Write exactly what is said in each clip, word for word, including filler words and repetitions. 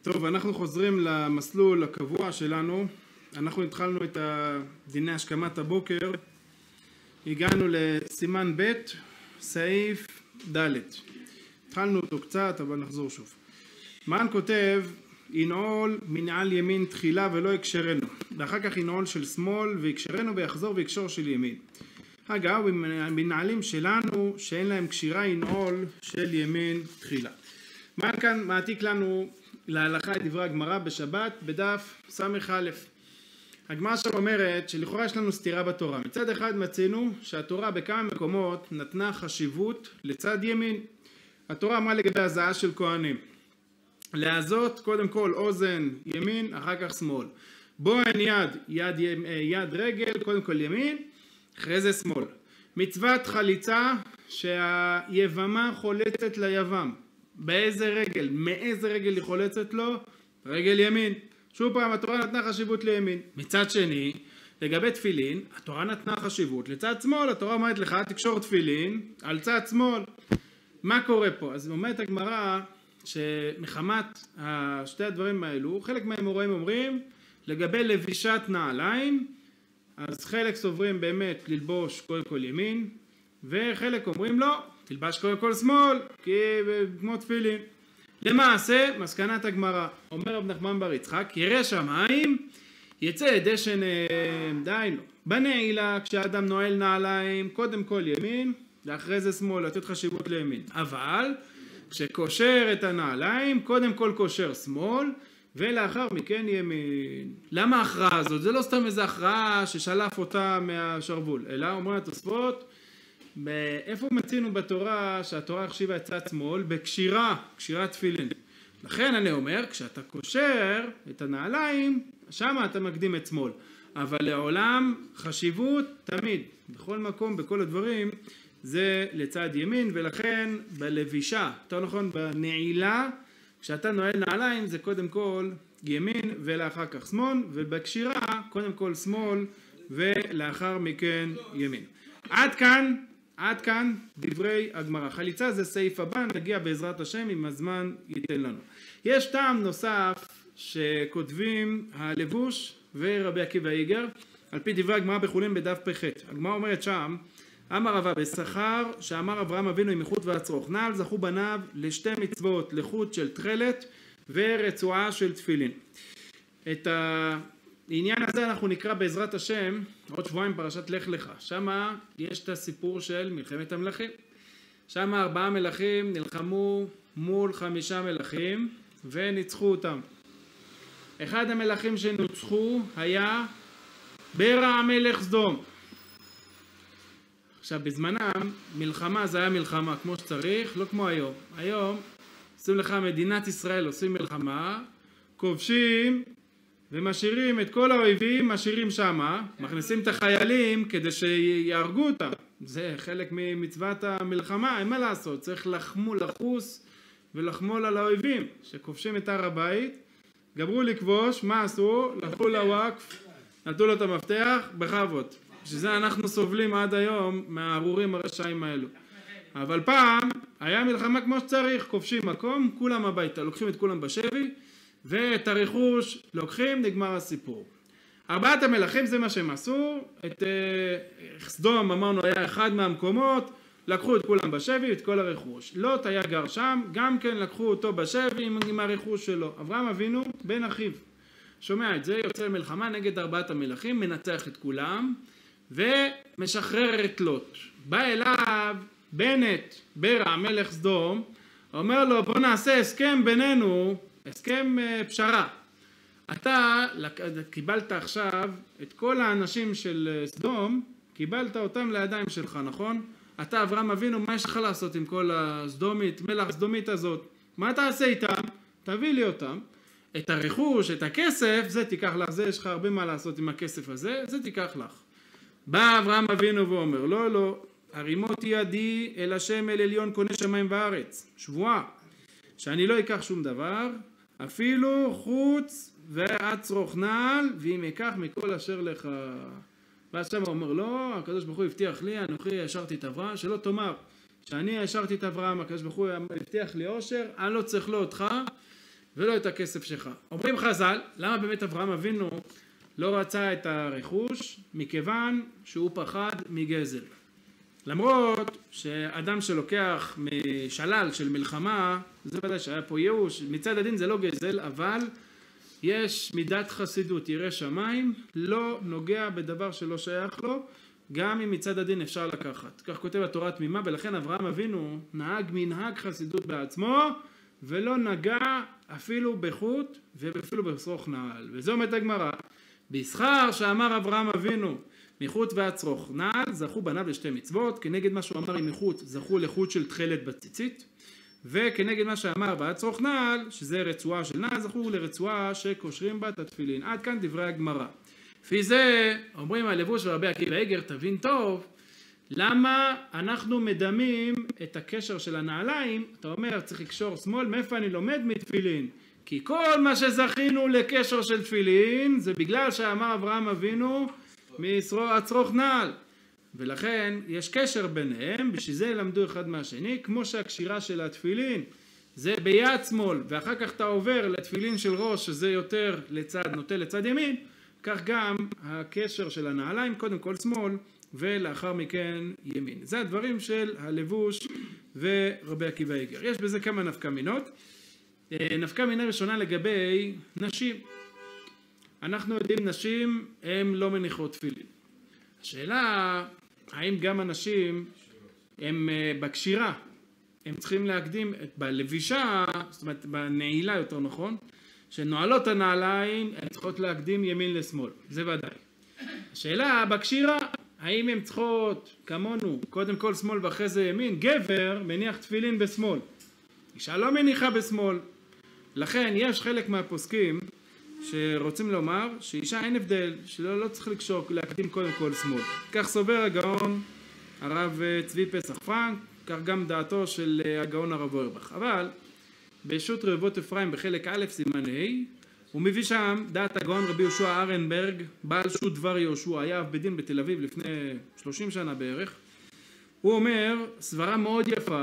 טוב, אנחנו חוזרים למסלול הקבוע שלנו. אנחנו התחלנו את דיני השכמת הבוקר. הגענו לסימן ב', סעיף ד'. התחלנו אותו קצת, אבל נחזור שוב. מן כותב, ינעול מנעל ימין תחילה ולא יקשרנו. ואחר כך ינעול של שמאל ויקשרנו ויחזור ויקשור של ימין. אגב, מנעלים שלנו שאין להם קשירה ינעול של ימין תחילה. מן כאן מעתיק לנו להלכה את דברי הגמרא בשבת בדף סמך א'. הגמרא שם אומרת שלכאורה יש לנו סתירה בתורה. מצד אחד מצינו שהתורה בכמה מקומות נתנה חשיבות לצד ימין. התורה אמרה לגבי הזעה של כהנים. להזות קודם כל אוזן ימין, אחר כך שמאל. בוהן יד, יד, יד רגל, קודם כל ימין, אחרי זה שמאל. מצוות חליצה שהיבמה חולצת ליבם. באיזה רגל? מאיזה רגל היא חולצת לו? רגל ימין. שוב פעם, התורה נתנה חשיבות לימין. מצד שני, לגבי תפילין, התורה נתנה חשיבות לצד שמאל. התורה אומרת לך, תקשור תפילין על צד שמאל. מה קורה פה? אז אומרת הגמרא שמחמת שתי הדברים האלו, חלק מהאמוראים אומרים, לגבי לבישת נעליים, אז חלק סוברים באמת ללבוש קודם כל ימין, וחלק אומרים לא, תלבש קודם כל שמאל, כי כמו תפילין. למעשה, מסקנת הגמרא, אומר רב נחמן בר יצחק, ירא שמיים, יצא דשן דהיינו. בנעילה, כשאדם נועל נעליים, קודם כל ימין, ואחרי זה שמאל, לתת חשיבות לימין. אבל, כשקושר את הנעליים, קודם כל קושר שמאל, ולאחר מכן ימין. למה ההכרעה הזאת? זה לא סתם איזו הכרעה ששלף אותה מהשרוול, אלא אומרים התוספות, איפה מצינו בתורה שהתורה החשיבה את צד שמאל? בקשירה, קשירת תפילין. לכן אני אומר, כשאתה קושר את הנעליים, שם אתה מקדים את שמאל. אבל לעולם חשיבות תמיד, בכל מקום, בכל הדברים, זה לצד ימין, ולכן בלבישה, יותר נכון בנעילה, כשאתה נועל נעליים זה קודם כל ימין ולאחר כך שמאל, ובקשירה קודם כל שמאל ולאחר מכן ימין. עד כאן, עד כאן דברי הגמרא. חליצה זה סעיף הבא, נגיע בעזרת השם אם הזמן ייתן לנו. יש טעם נוסף שכותבים הלבוש ורבי עקיבא איגר, על פי דברי הגמרא בחולין בדף פ"ח. הגמרא אומרת שם, אמר רבא בשכר שאמר אברהם אבינו עם איכות והצרוך נעל זכו בניו לשתי מצוות, לחוט של תכלת ורצועה של תפילין. את העניין הזה אנחנו נקרא בעזרת השם עוד שבועיים פרשת לך לך. שם יש את הסיפור של מלחמת המלכים. שם ארבעה מלכים נלחמו מול חמישה מלכים וניצחו אותם. אחד המלכים שנוצחו היה ברע מלך סדום. עכשיו בזמנם מלחמה זה היה מלחמה כמו שצריך, לא כמו היום. היום עושים לך מדינת ישראל, עושים מלחמה, כובשים ומשאירים את כל האויבים, משאירים שמה, מכניסים את החיילים כדי שיהרגו אותם. זה חלק ממצוות המלחמה, אין מה לעשות, צריך לחמו, לחוס ולחמול על האויבים. שכובשים את הר הבית, גמרו לכבוש, מה עשו? לקחו לוואקף, נתנו לו את המפתח, בכבוד. שזה אנחנו סובלים עד היום מהארורים הרשעים האלו. אבל פעם היה מלחמה כמו שצריך, כובשים מקום, כולם הביתה, לוקחים את כולם בשבי, ואת הרכוש לוקחים, נגמר הסיפור. ארבעת המלכים זה מה שהם עשו, את סדום אמרנו היה אחד מהמקומות, לקחו את כולם בשבי, את כל הרכוש. לוט היה גר שם, גם כן לקחו אותו בשבי עם, עם הרכוש שלו. אברהם אבינו בן אחיו. שומע את זה, יוצא למלחמה נגד ארבעת המלכים, מנצח את כולם, ומשחרר את לוט. בא אליו בנט, ברע מלך סדום, אומר לו בוא נעשה הסכם בינינו, הסכם פשרה. אתה קיבלת עכשיו את כל האנשים של סדום, קיבלת אותם לידיים שלך, נכון? אתה אברהם אבינו, מה יש לך לעשות עם כל הסדומית, מלך סדומית הזאת? מה תעשה איתם? תביא לי אותם. את הרכוש, את הכסף, זה תיקח לך, זה יש לך הרבה מה לעשות עם הכסף הזה, זה תיקח לך. בא אברהם אבינו ואומר, לא, לא, הרימות ידי אל השם אל עליון קונה שמיים וארץ, שבועה, שאני לא אקח שום דבר, אפילו חוץ ואצרוך נעל, ואם אקח מכל אשר לך. ואז שם הוא אומר, לא, הקדוש ברוך הוא הבטיח לי, אנוכי השארתי את אברהם, שלא תאמר, שאני השארתי את אברהם, הקדוש ברוך הוא הבטיח לי עושר, אני לא צריך לו אותך, ולא את הכסף שלך. אומרים חז"ל, למה באמת אברהם אבינו לא רצה את הרכוש? מכיוון שהוא פחד מגזל. למרות שאדם שלוקח משלל של מלחמה, זה ודאי שהיה פה ייאוש, מצד הדין זה לא גזל, אבל יש מידת חסידות, ירא שמיים, לא נוגע בדבר שלא שייך לו, גם אם מצד הדין אפשר לקחת. כך כותב התורה תמימה, ולכן אברהם אבינו נהג מנהג חסידות בעצמו, ולא נגע אפילו בחוט ואפילו בשרוך נעל. וזו אומרת הגמרא, בשכר שאמר אברהם אבינו, מחוט ועד שרוך נעל, זכו בניו לשתי מצוות, כנגד מה שהוא אמר עם מחוט, זכו לחוט של תכלת בציצית, וכנגד מה שאמר ועד שרוך נעל, שזה רצועה של נעל, זכו לרצועה שקושרים בה את התפילין. עד כאן דברי הגמרא. לפי זה אומרים הלבוש ורבי עקיבא איגר, תבין טוב, למה אנחנו מדמים את הקשר של הנעליים? אתה אומר צריך לקשור שמאל, מאיפה אני לומד? מתפילין. כי כל מה שזכינו לקשר של תפילין זה בגלל שאמר אברהם אבינו משרוך נעל, ולכן יש קשר ביניהם, בשביל זה למדו אחד מהשני, כמו שהקשירה של התפילין זה ביד שמאל ואחר כך אתה עובר לתפילין של ראש שזה יותר לצד, נוטה לצד ימין, כך גם הקשר של הנעליים, קודם כל שמאל ולאחר מכן ימין. זה הדברים של הלבוש ורבי עקיבא איגר. יש בזה כמה נפקא מינות. נפקא מינה ראשונה לגבי נשים. אנחנו יודעים נשים הן לא מניחות תפילין. השאלה האם גם הנשים הם בקשירה, הם צריכים להקדים בלבישה, זאת אומרת בנעילה יותר נכון, שנועלות הנעליים הן צריכות להקדים ימין לשמאל, זה ודאי. השאלה בקשירה, האם הן צריכות כמונו קודם כל שמאל ואחרי זה ימין? גבר מניח תפילין בשמאל, אישה לא מניחה בשמאל. לכן יש חלק מהפוסקים שרוצים לומר שאישה אין הבדל, שלא לא צריך לקשור, להקדים קודם כל שמאל. כך סובר הגאון הרב צבי פסח פרנק, כך גם דעתו של הגאון הרב אורבך. אבל בשו"ת רבבות אפרים בחלק א' סימן ה' הוא מביא שם דעת הגאון רבי יהושע ארנברג, בעל שו"ת דבר יהושע, היה אב בדין בתל אביב לפני שלושים שנה בערך. הוא אומר סברה מאוד יפה,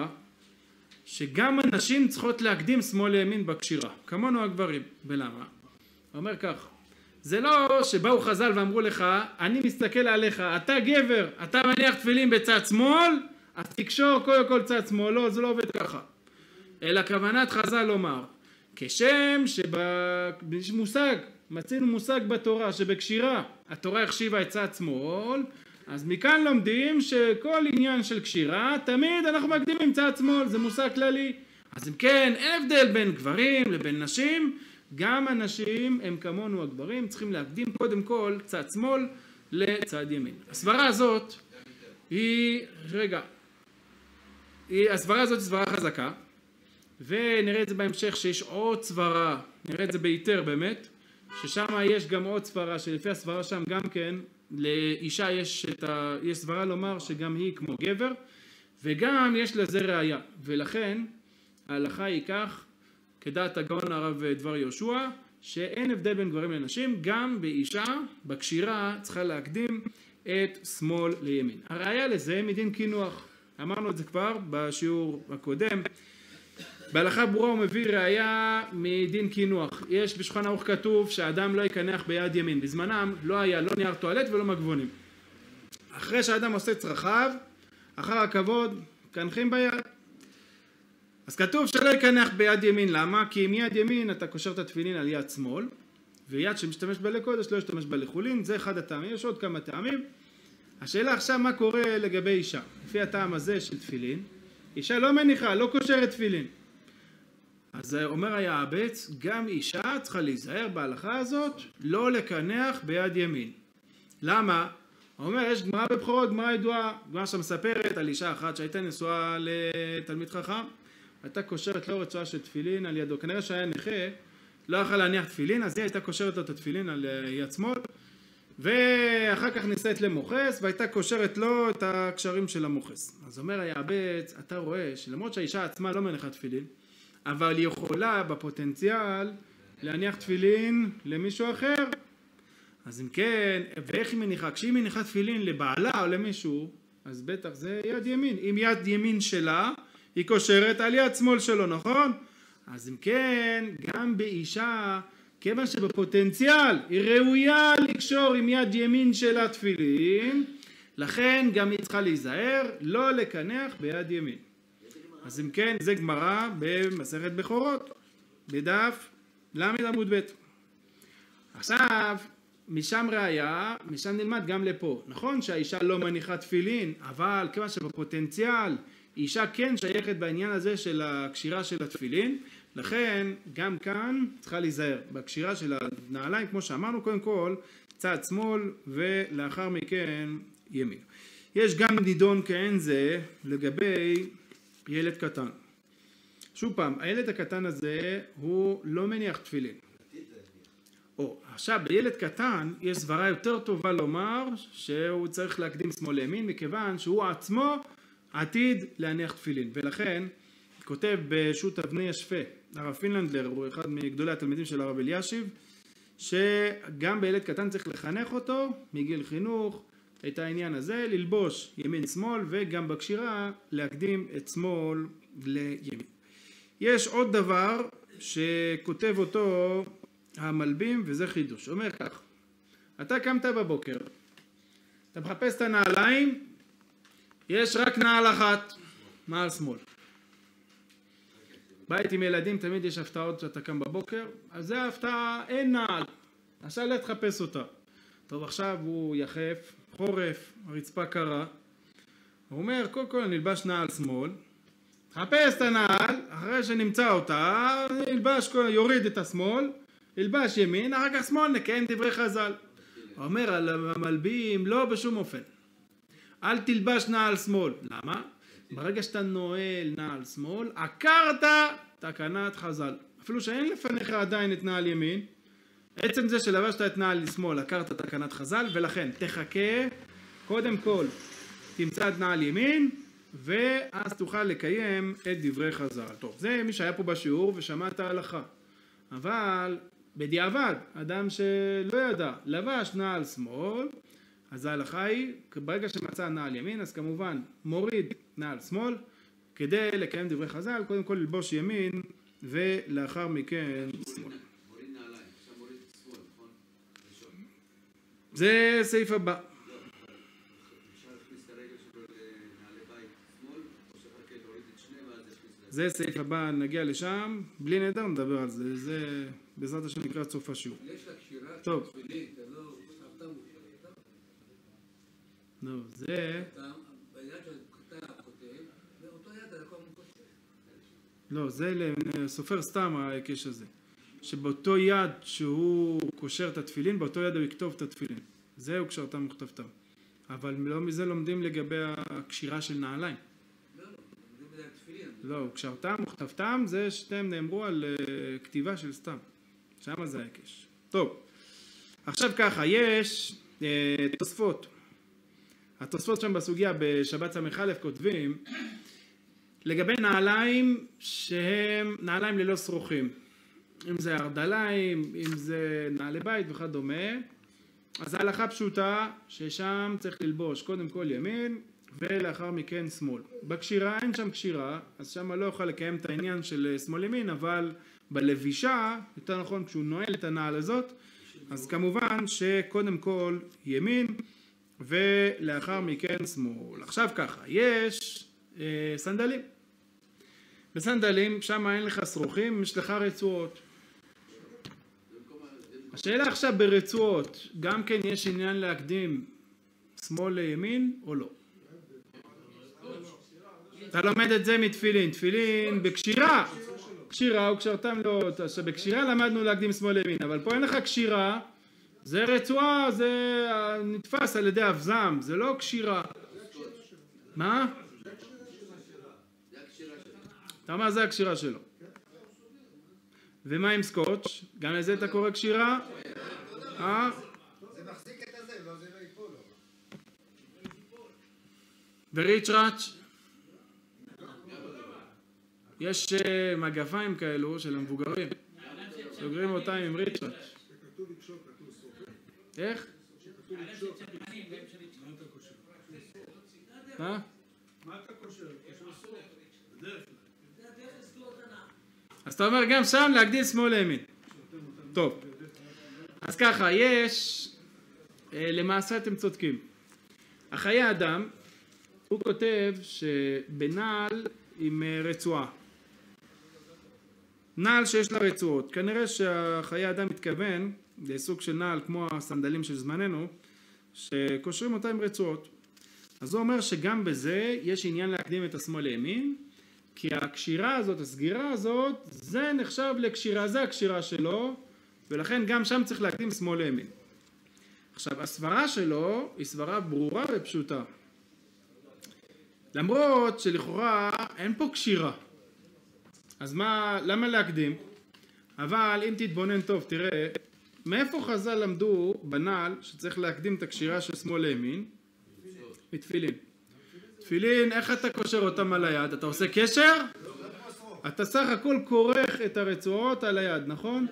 שגם הנשים צריכות להקדים שמאל לימין בקשירה, כמונו הגברים. ולמה? הוא אומר כך, זה לא שבאו חז"ל ואמרו לך, אני מסתכל עליך, אתה גבר, אתה מניח תפילין בצד שמאל, אז תקשור קודם כל צד שמאל, לא, זה לא עובד ככה. אלא כוונת חז"ל לומר, כשם שיש מושג, מצינו מושג בתורה שבקשירה, התורה החשיבה את צד שמאל, אז מכאן לומדים שכל עניין של קשירה, תמיד אנחנו מקדימים צד שמאל, זה מושג כללי. אז אם כן, אין הבדל בין גברים לבין נשים, גם הנשים הם כמונו הגברים, צריכים להקדים קודם כל צד שמאל לצד ימין. הסברה הזאת היא, רגע, היא, הסברה הזאת היא סברה חזקה, ונראה את זה בהמשך שיש עוד סברה, נראה את זה ביתר באמת, ששם יש גם עוד סברה, שלפי הסברה שם גם כן, לאישה יש, את ה... יש סברה לומר שגם היא כמו גבר, וגם יש לזה ראיה, ולכן ההלכה היא כך, כדעת הגאון הרב דבר יהושע, שאין הבדל בין גברים לנשים, גם באישה, בקשירה, צריכה להקדים את שמאל לימין. הראיה לזה מדין קינוח, אמרנו את זה כבר בשיעור הקודם, בהלכה ברורה הוא מביא ראיה מדין קינוח. יש בשולחן ערוך כתוב שהאדם לא יקנח ביד ימין, בזמנם לא היה לא נייר טואלט ולא מגבונים. אחרי שהאדם עושה צרכיו, אחר הכבוד, קנחים ביד. אז כתוב שלא יקנח ביד ימין, למה? כי עם יד ימין אתה קושר את התפילין על יד שמאל, ויד שמשתמש בה לקודש לא ישתמש בה לחולין, זה אחד הטעמים, יש עוד כמה טעמים. השאלה עכשיו מה קורה לגבי אישה, לפי הטעם הזה של תפילין, אישה לא מניחה, לא קושרת תפילין. אז אומר היעבץ, גם אישה צריכה להיזהר בהלכה הזאת, לא לקנח ביד ימין. למה? הוא אומר, יש גמרא בבכורות, גמרא ידועה, גמרא שמספרת על אישה אחת שהייתה נשואה לתלמיד חכם, הייתה קושרת לו רצועה של תפילין על ידו, כנראה שהיה נכה, לא יכול להניח תפילין, אז היא הייתה קושרת לו את התפילין על יד שמאל, ואחר כך נישאת למוחס, והייתה קושרת לו את הקשרים של המוחס. אז אומר היעבץ, אתה רואה שלמרות שהאישה עצמה לא מניחה תפילין, אבל היא יכולה בפוטנציאל להניח תפילין למישהו אחר. אז אם כן, ואיך היא מניחה? כשהיא מניחה תפילין לבעלה או למישהו, אז בטח זה יד ימין. אם יד ימין שלה, היא קושרת על יד שמאל שלו, נכון? אז אם כן, גם באישה, כיוון שבפוטנציאל היא ראויה לקשור עם יד ימין של התפילין, לכן גם היא צריכה להיזהר לא לקנח ביד ימין. אז אם כן, זה גמרא במסכת בכורות, בדף למד עמוד ב'. עכשיו, משם ראיה, משם נלמד גם לפה. נכון שהאישה לא מניחה תפילין, אבל כיוון שבפוטנציאל אישה כן שייכת בעניין הזה של הקשירה של התפילין, לכן גם כאן צריכה להיזהר בקשירה של הנעליים, כמו שאמרנו, קודם כל צד שמאל ולאחר מכן ימין. יש גם נידון כאין זה לגבי ילד קטן. שוב פעם, הילד הקטן הזה הוא לא מניח תפילין. או, עכשיו בילד קטן יש סברה יותר טובה לומר שהוא צריך להקדים שמאל לימין, מכיוון שהוא עצמו עתיד להניח תפילין, ולכן כותב בשו"ת אבני השפה, הרב פינלנדלר הוא אחד מגדולי התלמידים של הרב אלישיב, שגם בילד קטן צריך לחנך אותו מגיל חינוך את העניין הזה, ללבוש ימין שמאל, וגם בקשירה להקדים את שמאל לימין. יש עוד דבר שכותב אותו המלבים, וזה חידוש. אומר כך, אתה קמת בבוקר, אתה מחפש את הנעליים, יש רק נעל אחת, נעל שמאל. בית עם ילדים תמיד יש הפתעות שאתה קם בבוקר, אז זה ההפתעה, אין נעל, עכשיו לא תחפש אותה. טוב, עכשיו הוא יחף, חורף, הרצפה קרה, הוא אומר, קודם כל נלבש נעל שמאל, חפש את הנעל, אחרי שנמצא אותה, נלבש, יוריד את השמאל, נלבש ימין, אחר כך שמאל, נקיים דברי חז"ל. הוא אומר על המלבים, לא בשום אופן. אל תלבש נעל שמאל. למה? ברגע שאתה נועל נעל שמאל, עקרת תקנת חז"ל. אפילו שאין לפניך עדיין את נעל ימין, עצם זה שלבשת את נעל שמאל, עקרת תקנת חז"ל, ולכן תחכה, קודם כל תמצא את נעל ימין, ואז תוכל לקיים את דברי חז"ל. טוב, זה מי שהיה פה בשיעור ושמע את ההלכה. אבל בדיעבד, אדם שלא ידע, לבש נעל שמאל, אז ההלכה היא, ברגע שמצא נעל ימין, אז כמובן מוריד נעל שמאל, כדי לקיים דברי חז"ל, קודם כל ללבוש ימין, ולאחר מכן שמאל. מוריד נעליים, עכשיו מוריד שמאל, נכון? זה סעיף הבא. אפשר להכניס את הרגל שלו לנעלי בית שמאל, או שרק להוריד את שניהם ואז יכניס את זה סעיף הבא, נגיע לשם, בלי נדר נדבר על זה, זה בעזרת השם נקרא סוף השיעור. יש לה קשירה טוב. תפילין, אתה לא סתם הוא שלך. נו, זה... ביד שאתה כותב, באותו יד אתה כל הזמן כותב. לא, זה לסופר סתם ההיקש הזה. שבאותו יד שהוא קושר את התפילין, באותו יד הוא יכתוב את התפילין. זהו קשרתם וכתבתם. אבל לא מזה לומדים לגבי הקשירה של נעליים. לא, לא, לומדים בזה תפילין. לא, קשרתם וכתבתם זה שתיהם נאמרו על uh, כתיבה של סתם. שמה זה ההיקש. טוב, עכשיו ככה, יש uh, תוספות. התוספות שם בסוגיה בשבת סמך א' כותבים לגבי נעליים שהם נעליים ללא שרוכים. אם זה ארדליים, אם זה נעלי בית וכדומה. אז ההלכה פשוטה ששם צריך ללבוש קודם כל ימין ולאחר מכן שמאל. בקשירה אין שם קשירה, אז שם לא יוכל לקיים את העניין של שמאל ימין, אבל בלבישה, יותר נכון כשהוא נועל את הנעל הזאת, אז כמובן שקודם כל ימין ולאחר מכן שמאל. עכשיו ככה, יש אה, סנדלים. בסנדלים שם אין לך שרוכים, יש לך רצועות. השאלה עכשיו ברצועות, גם כן יש עניין להקדים שמאל לימין או לא? אתה לומד את זה מתפילין, תפילין בקשירה, קשירה הוא קשרתם לא, שבקשירה למדנו להקדים שמאל לימין, אבל פה אין לך קשירה, זה רצועה, זה נתפס על ידי אבזם, זה לא קשירה. מה? אתה אומר זה הקשירה שלו. ומה עם סקוץ'? גם לזה אתה קורא קשירה? אה? זה מחזיק את הזה, לא זה לא ייפול לו. וריצ'ראץ'? יש מגפיים כאלו של המבוגרים. סוגרים אותם עם ריצ'ראץ'. שכתוב לקשור, כתוב סופר. איך? שכתוב לקשור, מה אתה קושר? מה? מה אתה קושר? קושר סופר. בדרך כלל. אז אתה אומר גם שם להגדיל שמאל לימין. טוב. אז ככה, יש, למעשה אתם צודקים. החיי אדם, הוא כותב שבנעל עם רצועה. נעל שיש לה רצועות. כנראה שהחיי אדם מתכוון לסוג של נעל כמו הסנדלים של זמננו, שקושרים אותה עם רצועות. אז הוא אומר שגם בזה יש עניין להקדים את השמאל לימין, כי הקשירה הזאת, הסגירה הזאת, זה נחשב לקשירה, זה הקשירה שלו, ולכן גם שם צריך להקדים שמאל לימין. עכשיו, הסברה שלו היא סברה ברורה ופשוטה. למרות שלכאורה אין פה קשירה. אז מה, למה להקדים? אבל אם תתבונן טוב, תראה, מאיפה חז"ל למדו בנעל שצריך להקדים את הקשירה של שמאל לימין? מתפילין. תפילין, איך אתה קושר אותם על היד? אתה עושה קשר? אתה סך הכל כורך את הרצועות על היד, נכון?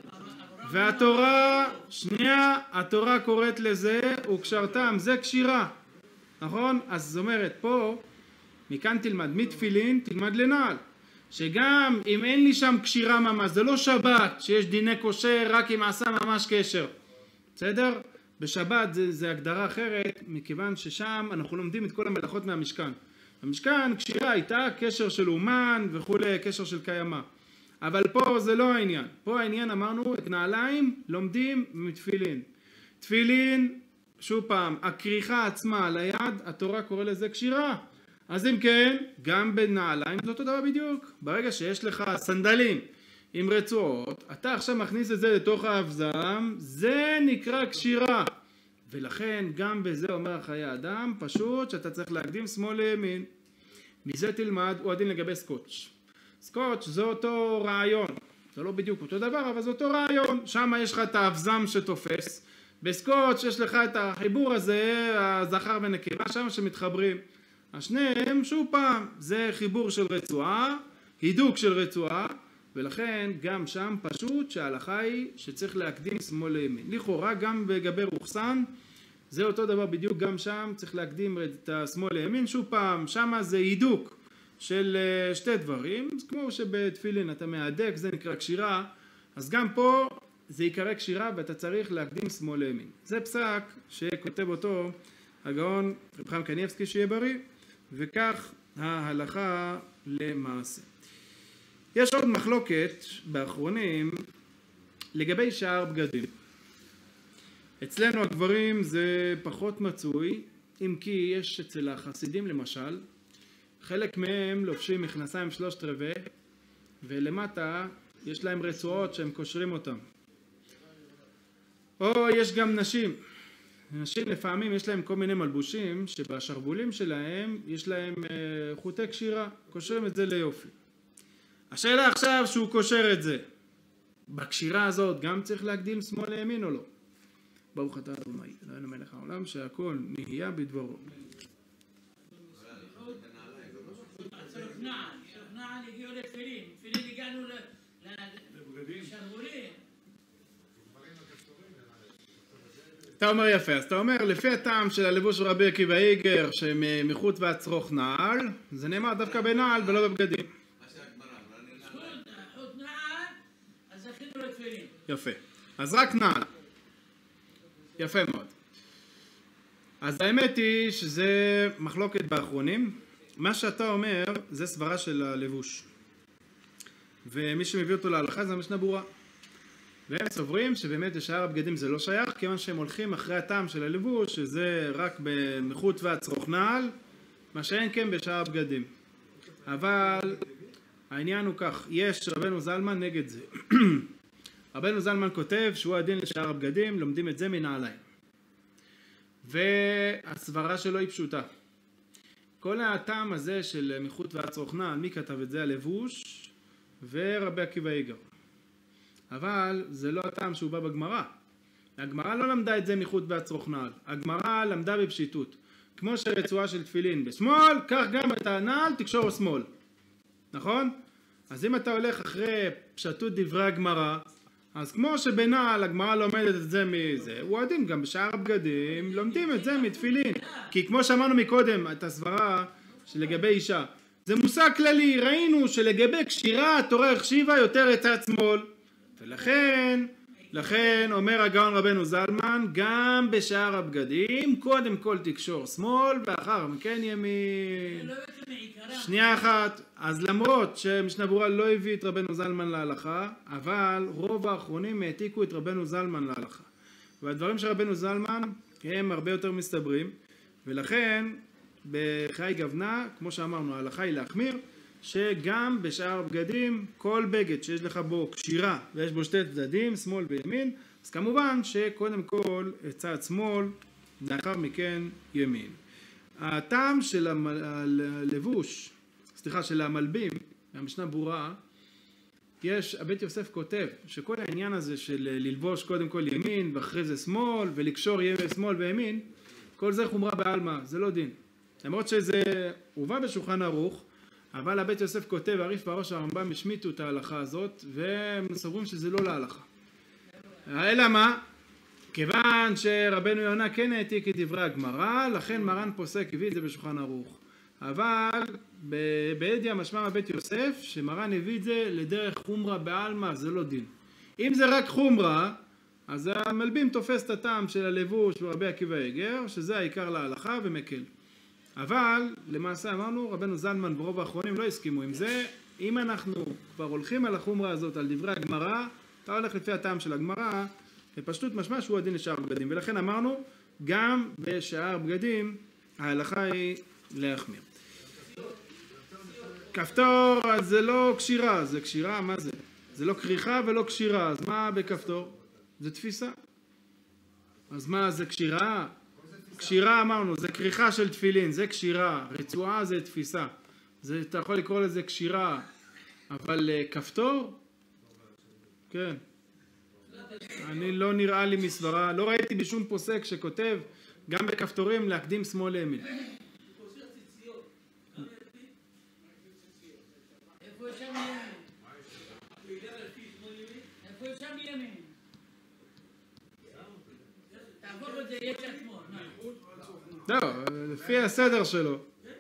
והתורה, שנייה, התורה קוראת לזה וקשרתם, זה קשירה, נכון? אז זאת אומרת, פה, מכאן תלמד, מתפילין תלמד לנעל, שגם אם אין לי שם קשירה ממש, זה לא שבת שיש דיני קושר רק אם עשה ממש קשר, בסדר? בשבת זה, זה הגדרה אחרת, מכיוון ששם אנחנו לומדים את כל המלאכות מהמשכן. המשכן, קשירה הייתה קשר של אומן וכולי, קשר של קיימה. אבל פה זה לא העניין. פה העניין, אמרנו, את נעליים לומדים מתפילין. תפילין, שוב פעם, הכריכה עצמה על היד, התורה קורא לזה קשירה. אז אם כן, גם בנעליים זה אותו דבר בדיוק. ברגע שיש לך סנדלים עם רצועות, אתה עכשיו מכניס את זה לתוך האבזם, זה נקרא קשירה. ולכן גם בזה אומר חיי אדם, פשוט שאתה צריך להקדים שמאל לימין. מזה תלמד, הוא הדין לגבי סקוץ'. סקוץ' זה אותו רעיון, זה לא בדיוק אותו דבר, אבל זה אותו רעיון. שם יש לך את האבזם שתופס, בסקוץ' יש לך את החיבור הזה, הזכר ונקבה, שם שמתחברים. השניהם, שוב פעם, זה חיבור של רצועה, הידוק של רצועה, ולכן גם שם פשוט שההלכה היא שצריך להקדים שמאל לימין. לכאורה גם לגבי רוחסן, זה אותו דבר בדיוק, גם שם צריך להקדים את השמאל לימין, שוב פעם, שם זה הידוק של שתי דברים, כמו שבתפילין אתה מהדק, זה נקרא קשירה, אז גם פה זה יקרא קשירה ואתה צריך להקדים שמאל לימין. זה פסק שכותב אותו הגאון רב חיים קניבסקי שיהיה בריא, וכך ההלכה למעשה. יש עוד מחלוקת באחרונים לגבי שאר בגדים. אצלנו הגברים זה פחות מצוי, אם כי יש אצל החסידים למשל, חלק מהם לובשים מכנסיים שלושת רבעי, ולמטה יש להם רצועות שהם קושרים אותם. או יש גם נשים. נשים לפעמים יש להם כל מיני מלבושים שבשרבולים שלהם יש להם חוטי קשירה, קושרים את זה ליופי. השאלה עכשיו שהוא קושר את זה, בקשירה הזאת גם צריך להקדים שמאל לימין או לא? ברוך אתה אדוני, אלוהינו מלך העולם, שהכל נהיה בדברו. צריך נעל, צריך נעל הגיעו לתפילין, תפילין הגענו לשרבולים. אתה אומר יפה, אז אתה אומר לפי הטעם של הלבוש של רבי עקיבא איגר שמחוט ועד צרוך נעל, זה נאמר דווקא בנעל ולא בבגדים. חוט נעל, אז זכינו לתפילין. יפה, אז רק נעל. יפה מאוד. אז האמת היא שזה מחלוקת באחרונים. מה שאתה אומר זה סברה של הלבוש. ומי שמביא אותו להלכה זה המשנה ברורה. והם סוברים שבאמת לשאר הבגדים זה לא שייך, כיוון שהם הולכים אחרי הטעם של הלבוש, שזה רק במחוט ועד צרוך נעל, מה שאין כן בשאר הבגדים. אבל העניין הוא כך, יש רבנו זלמן נגד זה. רבנו זלמן כותב שהוא הדין לשאר הבגדים, לומדים את זה מנעליים. והסברה שלו היא פשוטה. כל הטעם הזה של מחוט ועד צרוך נעל, מי כתב את זה? הלבוש ורבי עקיבא איגר. אבל זה לא הטעם שהוא בא בגמרא. הגמרא לא למדה את זה מחוט ועד צרוך נעל. הגמרא למדה בפשיטות. כמו שרצועה של תפילין בשמאל, כך גם את הנעל תקשור שמאל. נכון? אז אם אתה הולך אחרי פשטות דברי הגמרא, אז כמו שבנעל הגמרא לומדת את זה מזה, הוא הדין גם בשאר הבגדים לומדים את זה מתפילין. כי כמו שאמרנו מקודם, את הסברה שלגבי אישה, זה מושג כללי, ראינו שלגבי קשירה התורה החשיבה יותר את צד שמאל, ולכן, לכן אומר הגאון רבנו זלמן, גם בשאר הבגדים, קודם כל תקשור שמאל, ואחר מכן ימין. שנייה אחת, אז למרות שמשנה ברורה לא הביא את רבנו זלמן להלכה, אבל רוב האחרונים העתיקו את רבנו זלמן להלכה. והדברים של רבנו זלמן הם הרבה יותר מסתברים, ולכן בחיי גוונה, כמו שאמרנו, ההלכה היא להחמיר, שגם בשאר הבגדים, כל בגד שיש לך בו קשירה ויש בו שתי צדדים, שמאל וימין, אז כמובן שקודם כל צד שמאל, לאחר מכן ימין. הטעם של הלבוש, סליחה, של המלבים, המשנה ברורה, יש, הבית יוסף כותב שכל העניין הזה של ללבוש קודם כל ימין ואחרי זה שמאל ולקשור ימין שמאל וימין, כל זה חומרה בעלמא, זה לא דין. למרות שזה הובא בשולחן ערוך, אבל הבית יוסף כותב, הריף והראש הרמב"ם השמיטו את ההלכה הזאת, והם סוברים שזה לא להלכה. אלא מה? כיוון שרבנו יונה כן העתיק את דברי הגמרא, לכן מרן פוסק הביא את זה בשולחן ערוך. אבל בעדיה משמע מבית יוסף, שמרן הביא את זה לדרך חומרה בעלמא, זה לא דין. אם זה רק חומרה, אז המלבים תופס את הטעם של הלבוש ורבי עקיבא איגר, שזה העיקר להלכה ומקל. אבל למעשה אמרנו, רבנו זלמן ברוב האחרונים לא הסכימו עם זה. אם אנחנו כבר הולכים על החומרה הזאת, על דברי הגמרא, אתה הולך לפי הטעם של הגמרא, בפשטות משמע שהוא הדין לשאר בגדים. ולכן אמרנו, גם בשאר בגדים, ההלכה היא להחמיר. כפתור, אז זה לא קשירה, זה קשירה, מה זה? זה לא כריכה ולא קשירה, אז מה בכפתור? זה תפיסה. אז מה זה קשירה? קשירה אמרנו, זה כריכה של תפילין, זה קשירה, רצועה זה תפיסה. זה, אתה יכול לקרוא לזה קשירה, אבל כפתור? כן. אני לא נראה לי מסברה, לא ראיתי בשום פוסק שכותב גם בכפתורים להקדים שמאל לימין. לא, לפי הסדר שלו.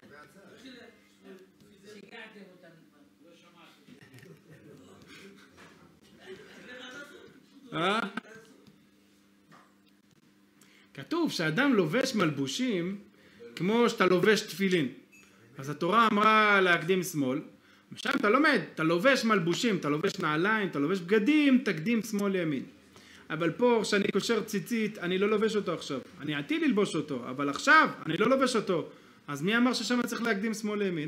כתוב שאדם לובש מלבושים כמו שאתה לובש תפילין. אז התורה אמרה להקדים שמאל. עכשיו אתה לומד, אתה לובש מלבושים, אתה לובש נעליים, אתה לובש בגדים, תקדים שמאל לימין. אבל פה כשאני קושר ציצית, אני לא לובש אותו עכשיו. אני עתיד ללבוש אותו, אבל עכשיו אני לא לובש אותו. אז מי אמר ששם צריך להקדים שמאל לימין?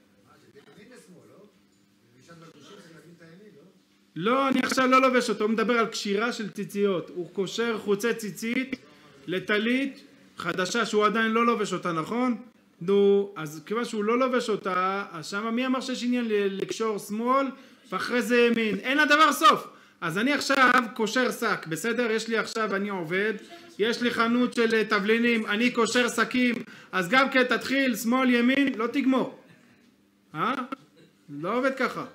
לא, אני עכשיו לא לובש אותו, הוא מדבר על קשירה של ציציות. הוא קושר חוצי ציצית לטלית חדשה שהוא עדיין לא לובש אותה, נכון? נו, אז כיוון שהוא לא לובש אותה, אז שמה מי אמר שיש עניין לקשור שמאל ואחרי זה ימין? אין לדבר סוף. אז אני עכשיו קושר שק, בסדר? יש לי עכשיו, אני עובד, יש לי חנות של תבלינים, אני קושר שקים, אז גם כן תתחיל שמאל ימין, לא תגמור. אה? לא עובד ככה.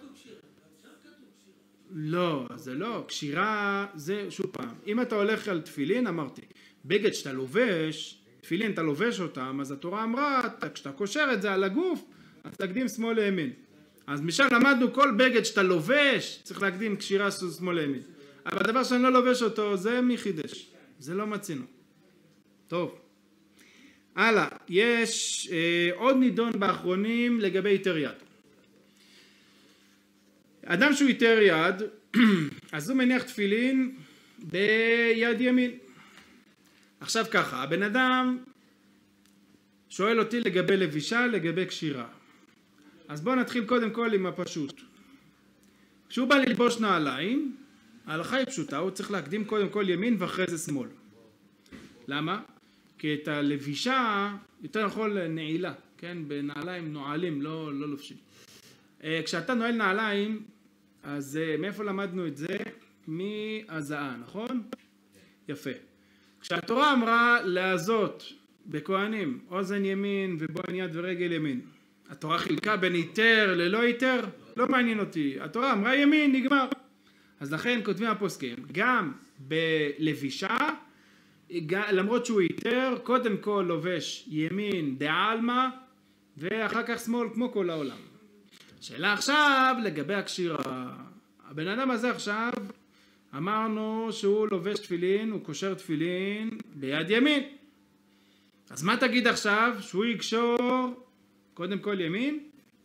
לא, זה לא, קשירה זה, שוב פעם, אם אתה הולך על תפילין, אמרתי, בגד שאתה לובש, תפילין אתה לובש אותם, אז התורה אמרה, כשאתה קושר את זה על הגוף, אז תקדים שמאל לימין. אז משם למדנו כל בגד שאתה לובש, צריך להקדים קשירה שמאל לימין. אבל הדבר שאני לא לובש אותו, זה מי חידש, זה לא מצינו. טוב. הלאה, יש אה, עוד נידון באחרונים לגבי היתר יד. אדם שהוא היתר יד, אז הוא מניח תפילין ביד ימין. עכשיו ככה, הבן אדם שואל אותי לגבי לבישה, לגבי קשירה. אז בואו נתחיל קודם כל עם הפשוט. כשהוא בא ללבוש נעליים, ההלכה היא פשוטה, הוא צריך להקדים קודם כל ימין ואחרי זה שמאל. למה? כי את הלבישה, יותר נכון נעילה, כן? בנעליים נועלים, לא, לא לובשים. כשאתה נועל נעליים, אז מאיפה למדנו את זה? מהזעה, נכון? יפה. כשהתורה אמרה לעזות בכהנים, אוזן ימין ובוען יד ורגל ימין, התורה חילקה בין היתר ללא היתר? לא מעניין אותי. התורה אמרה ימין, נגמר. אז לכן כותבים הפוסקים, גם בלבישה, למרות שהוא היתר, קודם כל לובש ימין דעלמא, ואחר כך שמאל כמו כל העולם. שאלה עכשיו לגבי הקשירה. הבן אדם הזה עכשיו אמרנו שהוא לובש תפילין, הוא קושר תפילין ביד ימין. אז מה תגיד עכשיו? שהוא יקשור קודם כל ימין?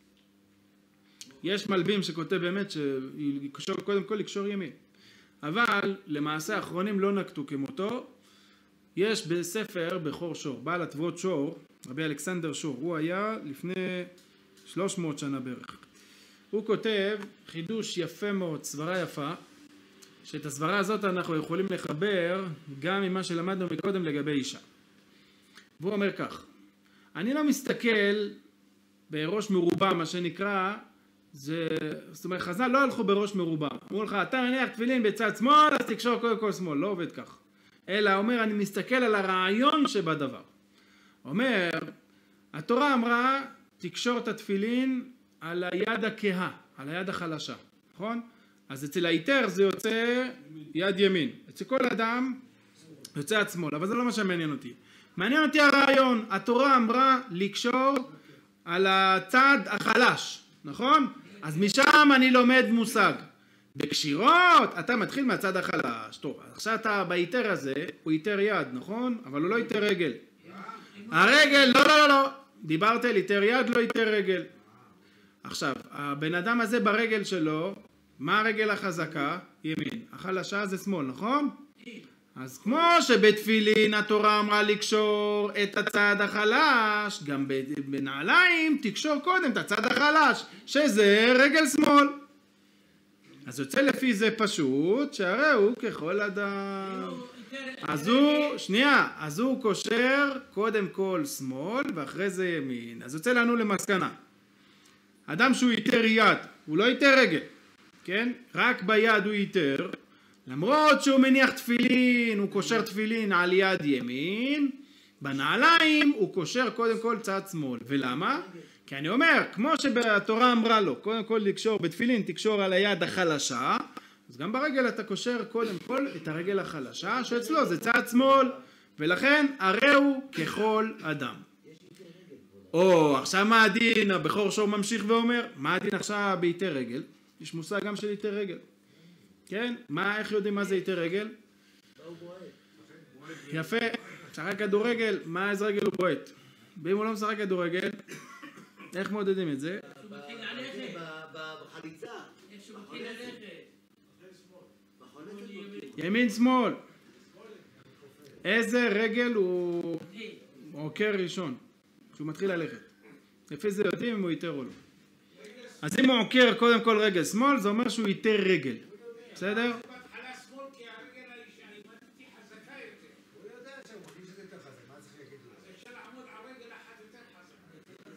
יש מלבים שכותב באמת שיקשור קודם כל יקשור ימין. אבל למעשה האחרונים לא נקטו כמותו. יש בספר בכור שור, בעל התוות שור, רבי אלכסנדר שור, הוא היה לפני שלוש מאות שנה בערך. הוא כותב חידוש יפה מאוד, סברה יפה, שאת הסברה הזאת אנחנו יכולים לחבר גם ממה שלמדנו מקודם לגבי אישה. והוא אומר כך, אני לא מסתכל בראש מרובע, מה שנקרא, זה, זאת אומרת, חז"ל לא הלכו בראש מרובע. אמרו לך, אתה מניח תפילין בצד שמאל, אז תקשור קודם כל שמאל, לא עובד כך. אלא אומר, אני מסתכל על הרעיון שבדבר. אומר, התורה אמרה, תקשור את התפילין על היד הכהה, על היד החלשה, נכון? אז אצל היתר זה יוצא יד ימין. אצל כל אדם יוצא עד שמאל, אבל זה לא מה שמעניין אותי. מעניין אותי הרעיון. התורה אמרה לקשור על הצד החלש, נכון? אז משם אני לומד מושג. בקשירות אתה מתחיל מהצד החלש. טוב, עכשיו אתה ביתר הזה, הוא יתר יד, נכון? אבל הוא לא יתר רגל. הרגל, לא, לא, לא, לא. דיברת על יתר יד, לא יתר רגל. עכשיו, הבן אדם הזה ברגל שלו, מה הרגל החזקה? ימין. החלשה זה שמאל, נכון? אז כמו שבתפילין התורה אמרה לקשור את הצד החלש, גם בנעליים תקשור קודם את הצד החלש, שזה רגל שמאל. אז יוצא לפי זה פשוט, שהרי הוא ככל אדם. אז הוא, שנייה, אז הוא קושר קודם כל שמאל ואחרי זה ימין. אז יוצא לנו למסקנה. אדם שהוא יתר יד, הוא לא יתר רגל, כן? רק ביד הוא יתר. למרות שהוא מניח תפילין, הוא קושר תפילין על יד ימין, בנעליים הוא קושר קודם כל צד שמאל. ולמה? כי אני אומר, כמו שבתורה אמרה לו, קודם כל לקשור בתפילין, תקשור על היד החלשה, אז גם ברגל אתה קושר קודם כל את הרגל החלשה, שאצלו זה צד שמאל, ולכן הרי הוא ככל אדם. או, עכשיו מה הדין? הבכור שור ממשיך ואומר, מה הדין עכשיו ביתר רגל? יש מושג גם של יתר רגל. כן? מה, איך יודעים מה זה יתר רגל? יפה, משחק כדורגל, מה איזה רגל הוא בועט? ואם הוא לא משחק כדורגל, איך מודדים את זה? בחליצה. ימין שמאל. איזה רגל הוא עוקר ראשון? כשהוא מתחיל ללכת. לפי זה יודעים אם הוא יתר או לא. אז אם הוא עוקר קודם כל רגל שמאל, זה אומר שהוא יתר רגל. בסדר? בהתחלה שמאל כי הרגל הימנית חזקה יותר. הוא יודע שהוא מרגיש את זה יותר חזק, מה צריך להגיד לו? אפשר לעמוד על רגל אחת יותר חזקה.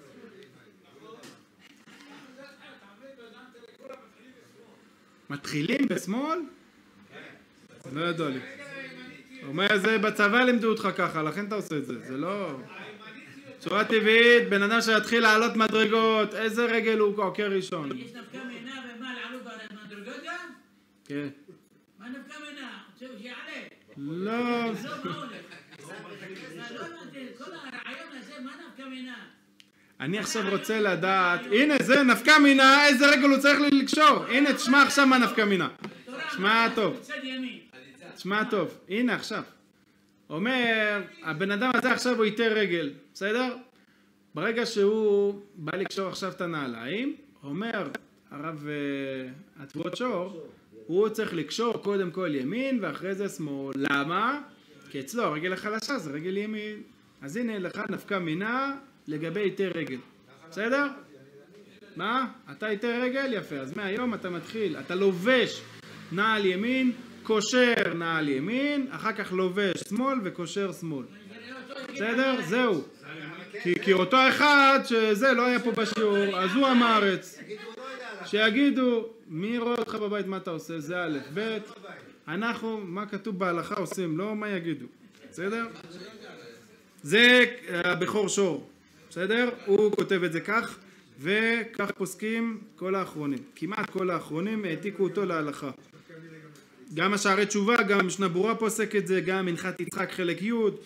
מתחילים בשמאל? לא ידוע לי. הוא אומר, זה בצבא לימדו אותך ככה, לכן אתה עושה את זה. זה לא... צורה טבעית, בן אדם שיתחיל לעלות מדרגות, איזה רגל הוא עוקר ראשון? יש נפקא מינה ומה לעלות במדרגות גם? כן. מה נפקא מינה? שיעלה. לא. לא, מה הולך? לא הבנתי, כל הרעיון הזה, מה נפקא מינה? אני עכשיו רוצה לדעת, הנה זה נפקא מינה, איזה רגל הוא צריך לקשור. הנה, תשמע עכשיו מה נפקא מינה. תשמע טוב. תשמע טוב, הנה עכשיו. אומר, הבן אדם הזה עכשיו הוא יתר רגל, בסדר? ברגע שהוא בא לקשור עכשיו את הנעליים, אומר הרב התוות שור, הוא צריך לקשור קודם כל ימין ואחרי זה שמאל. למה? כי אצלו הרגל החלשה זה רגל ימין. אז הנה לך נפקא מינה לגבי יתר רגל. בסדר? מה? אתה יתר רגל? יפה. אז מהיום אתה מתחיל, אתה לובש נעל ימין, קושר נעל ימין, אחר כך לובש שמאל וקושר שמאל. בסדר? זהו. כי, כי אותו אחד שזה לא היה פה בשיעור, אז הוא המארץ. שיגידו, מי רואה אותך בבית מה אתה עושה? זה א', ב', אנחנו, מה כתוב בהלכה עושים, לא מה יגידו. בסדר? זה הבכור שור. בסדר? הוא כותב את זה כך, וכך פוסקים כל האחרונים. כמעט כל האחרונים העתיקו אותו להלכה. גם השערי תשובה, גם משנה ברורה פוסק את זה, גם מנחת יצחק חלק י',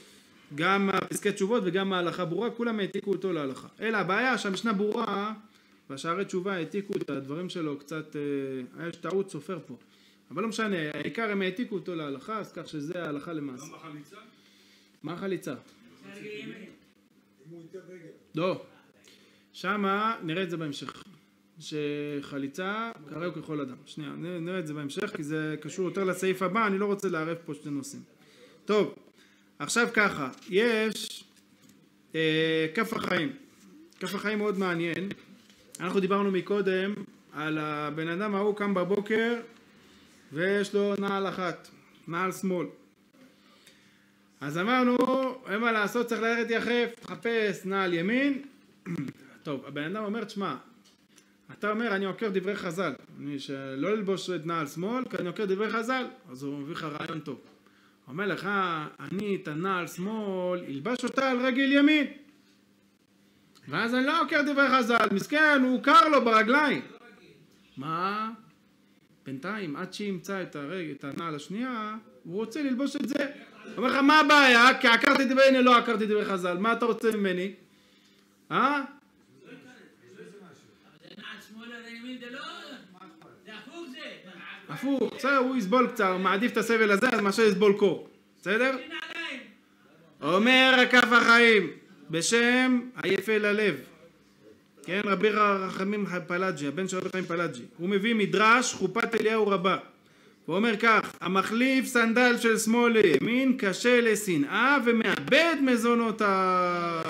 גם הפסקי תשובות וגם ההלכה ברורה, כולם העתיקו אותו להלכה. אלא הבעיה שהמשנה ברורה והשערי תשובה העתיקו את הדברים שלו קצת, היה טעות סופר פה. אבל לא משנה, העיקר הם העתיקו אותו להלכה, אז כך שזה ההלכה למעשה. מה חליצה? מה חליצה? רגל ימין. אם הוא יותר רגל. לא. שמה נראה את זה בהמשך. שחליצה קרא ככל אדם. שנייה, נראה את זה בהמשך, כי זה קשור יותר לסעיף הבא, אני לא רוצה לערב פה שתי נושאים. טוב, עכשיו ככה, יש אה, כף החיים. כף החיים מאוד מעניין. אנחנו דיברנו מקודם על הבן אדם ההוא קם בבוקר ויש לו נעל אחת, נעל שמאל. אז אמרנו, אין מה לעשות, צריך ללכת יחף, תחפש נעל ימין. טוב, הבן אדם אומר, תשמע, אתה אומר, אני עוקר דברי חז"ל, אני שלא ללבוש את נעל שמאל, כי אני עוקר דברי חז"ל, אז הוא מביא לך רעיון טוב. הוא אומר לך, אני את הנעל שמאל, ילבש אותה על רגל ימין. ואז אני לא עוקר דברי חז"ל, מסכן, הוא קר לו ברגליים. מה? בינתיים, עד שימצא את הרגל, את הנעל השנייה, הוא רוצה ללבוש את זה. הוא אומר לך, מה הבעיה? כי עקרתי דברי, הנה לא עקרתי דברי חז"ל, מה אתה רוצה ממני? אה? הפוך, בסדר, הוא יסבול קצת, הוא מעדיף את הסבל הזה, אז מאשר יסבול קור. בסדר? אומר הכף החיים, בשם היפה ללב. כן, רבי רחמים פלאג'י, הבן של רבי חיים פלאג'י. הוא מביא מדרש חופת אליהו רבה. הוא אומר כך, המחליף סנדל של שמאל לימין קשה לשנאה ומאבד מזונותיו.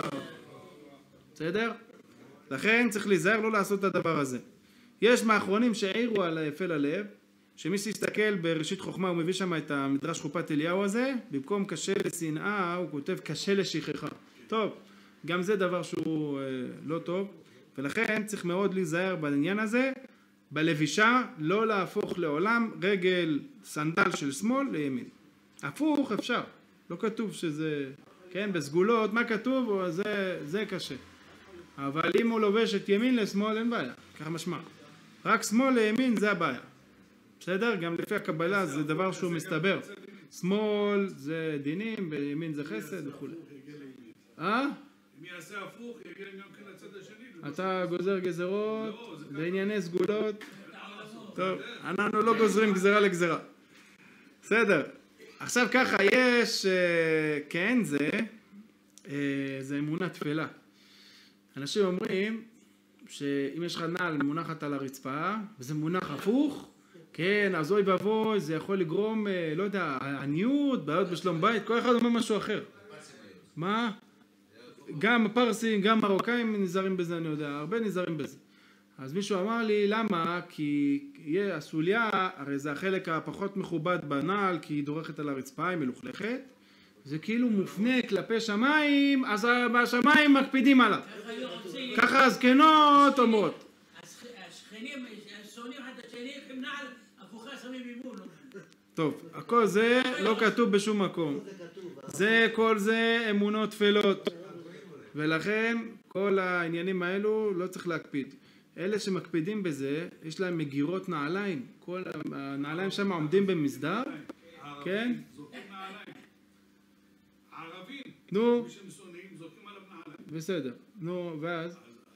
בסדר? לכן צריך להיזהר לא לעשות את הדבר הזה. יש מאחרונים שהעירו על היפה ללב, שמי שיסתכל בראשית חוכמה הוא מביא שם את המדרש חופת אליהו הזה, במקום קשה לשנאה הוא כותב קשה לשכחה. טוב, גם זה דבר שהוא אה, לא טוב, ולכן צריך מאוד להיזהר בעניין הזה, בלבישה לא להפוך לעולם רגל סנדל של שמאל לימין. הפוך אפשר, לא כתוב שזה, כן, בסגולות, מה כתוב? זה, זה קשה. אבל אם הוא לובש את ימין לשמאל אין בעיה, ככה משמע. רק שמאל לימין זה הבעיה. בסדר? גם לפי הקבלה זה דבר שהוא מסתבר. שמאל זה דינים, בימין זה חסד וכו'. אה? אם יעשה הפוך, יגיע גם כן לצד השני. אתה גוזר גזרות, בענייני סגולות. טוב, אנחנו לא גוזרים גזרה לגזרה. בסדר. עכשיו ככה, יש, כן, זה, זה אמונה תפלה. אנשים אומרים שאם יש לך נעל מונחת על הרצפה, וזה מונח הפוך, כן, אז אוי ואבוי, זה יכול לגרום, לא יודע, עניות, בעיות בשלום בית, כל אחד אומר משהו אחר. מה? גם הפרסים, גם מרוקאים נזהרים בזה, אני יודע, הרבה נזהרים בזה. אז מישהו אמר לי, למה? כי הסוליה, הרי זה החלק הפחות מכובד בנעל, כי היא דורכת על הרצפה, היא מלוכלכת. זה כאילו מופנה כלפי שמיים, אז בשמיים מקפידים עליו. ככה הזקנות אומרות. השכנים, השונאים אחד השני, הם נעל הפוכה שמים ממול. טוב, הכל זה לא כתוב בשום מקום. זה, כל זה אמונות תפלות. ולכן כל העניינים האלו לא צריך להקפיד. אלה שמקפידים בזה, יש להם מגירות נעליים. כל הנעליים שם עומדים במסדר. כן? הערבים, נו, מי שהם שונאים, זורקים עליו נעליים. בסדר. נו, ואז?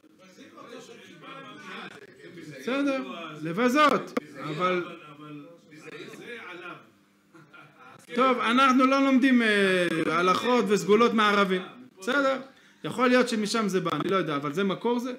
בסדר, לבזות. אבל... אבל זה עליו. טוב, אנחנו לא לומדים הלכות וסגולות מערבים. בסדר. יכול להיות שמשם זה בא, אני לא יודע, אבל זה מקור זה?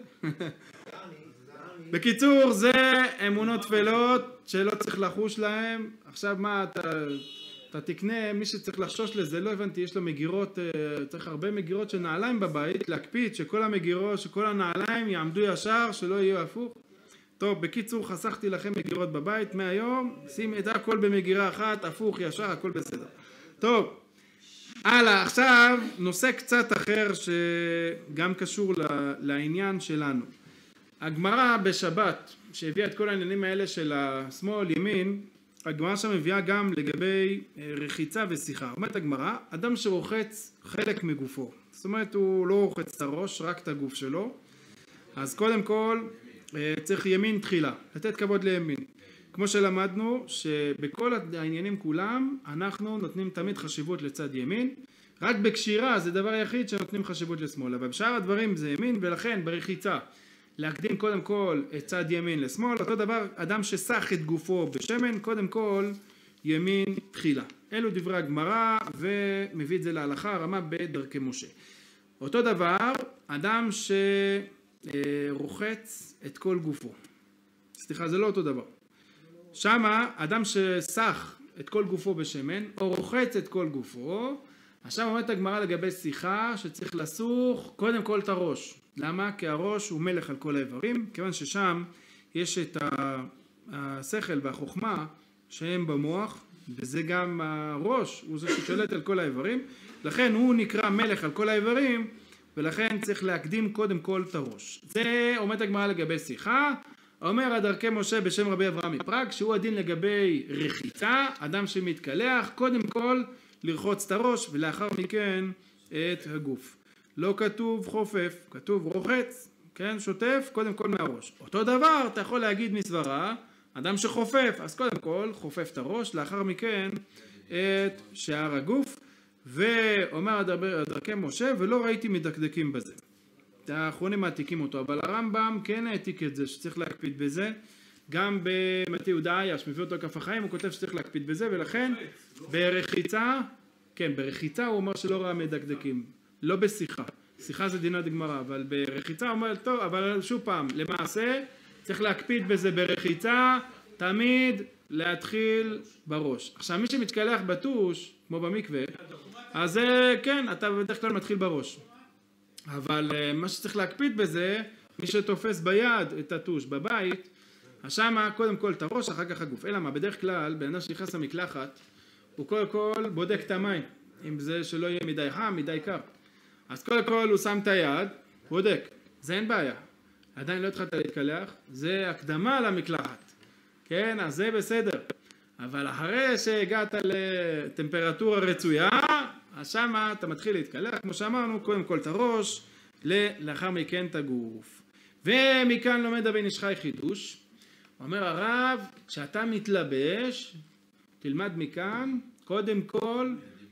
בקיצור, זה אמונות תפלות שלא צריך לחוש להם. עכשיו מה, אתה, אתה תקנה, מי שצריך לחשוש לזה, לא הבנתי, יש לו מגירות, צריך הרבה מגירות של נעליים בבית, להקפיד שכל המגירות, שכל הנעליים יעמדו ישר, שלא יהיו הפוך. טוב, בקיצור, חסכתי לכם מגירות בבית, מהיום, שים את הכל במגירה אחת, הפוך, ישר, הכל בסדר. טוב. הלאה, עכשיו נושא קצת אחר שגם קשור לעניין שלנו. הגמרא בשבת, שהביאה את כל העניינים האלה של השמאל, ימין, הגמרא שם מביאה גם לגבי רחיצה ושיחה. אומרת הגמרא, אדם שרוחץ חלק מגופו, זאת אומרת הוא לא רוחץ את הראש, רק את הגוף שלו, אז קודם כל צריך ימין תחילה, לתת כבוד לימין. כמו שלמדנו שבכל העניינים כולם אנחנו נותנים תמיד חשיבות לצד ימין, רק בקשירה זה דבר יחיד שנותנים חשיבות לשמאל, אבל בשאר הדברים זה ימין, ולכן ברחיצה להקדים קודם כל את צד ימין לשמאל, אותו דבר אדם שסח את גופו בשמן, קודם כל ימין תחילה. אלו דברי הגמרא, ומביא את זה להלכה הרמה בדרכי משה. אותו דבר, אדם שרוחץ את כל גופו. סליחה, זה לא אותו דבר. שמה, אדם שסח את כל גופו בשמן, או רוחץ את כל גופו, עכשיו אומרת הגמרא לגבי שיחה שצריך לסוך קודם כל את הראש. למה? כי הראש הוא מלך על כל האיברים, כיוון ששם יש את השכל והחוכמה שהם במוח, וזה גם הראש, הוא זה ששולט על כל האיברים, לכן הוא נקרא מלך על כל האיברים, ולכן צריך להקדים קודם כל את הראש. זה אומרת הגמרא לגבי שיחה, אומר הדרכי משה בשם רבי אברהם מפראג, שהוא הדין לגבי רחיצה, אדם שמתקלח, קודם כל לרחוץ את הראש, ולאחר מכן את הגוף. לא כתוב חופף, כתוב רוחץ, כן, שוטף, קודם כל מהראש. אותו דבר, אתה יכול להגיד מסברה, אדם שחופף, אז קודם כל חופף את הראש, לאחר מכן את שאר הגוף, ואומר דרכי משה, ולא ראיתי מדקדקים בזה. האחרונים מעתיקים אותו, אבל הרמב"ם כן העתיק את זה, שצריך להקפיד בזה, גם במתי יהודה אייש, מביא אותו כף החיים, הוא כותב שצריך להקפיד בזה, ולכן ברחיצה, כן, ברחיצה הוא אומר שלא ראה מדקדקים, לא בשיחה, שיחה זה דינה דגמרא, אבל ברחיצה הוא אומר, טוב, אבל שוב פעם, למעשה צריך להקפיד בזה ברחיצה, תמיד להתחיל בראש. עכשיו מי שמתקלח בטוש, כמו במקווה, אז כן, אתה בדרך כלל מתחיל בראש. אבל מה שצריך להקפיד בזה, מי שתופס ביד את הטוש בבית, שמה קודם כל את הראש, אחר כך הגוף. אלא מה, בדרך כלל, בן אדם שנכנס למקלחת, הוא קודם כל בודק את המים, אם זה שלא יהיה מדי חם, מדי קר. אז קודם כל הוא שם את היד, בודק, זה אין בעיה. עדיין לא התחלת להתקלח, זה הקדמה למקלחת. כן, אז זה בסדר. אבל אחרי שהגעת לטמפרטורה רצויה, אז שמה אתה מתחיל להתקלח, כמו שאמרנו, קודם כל את הראש, לאחר מכן את הגוף. ומכאן לומד הבן איש חי חידוש. אומר הרב, כשאתה מתלבש, תלמד מכאן, קודם כל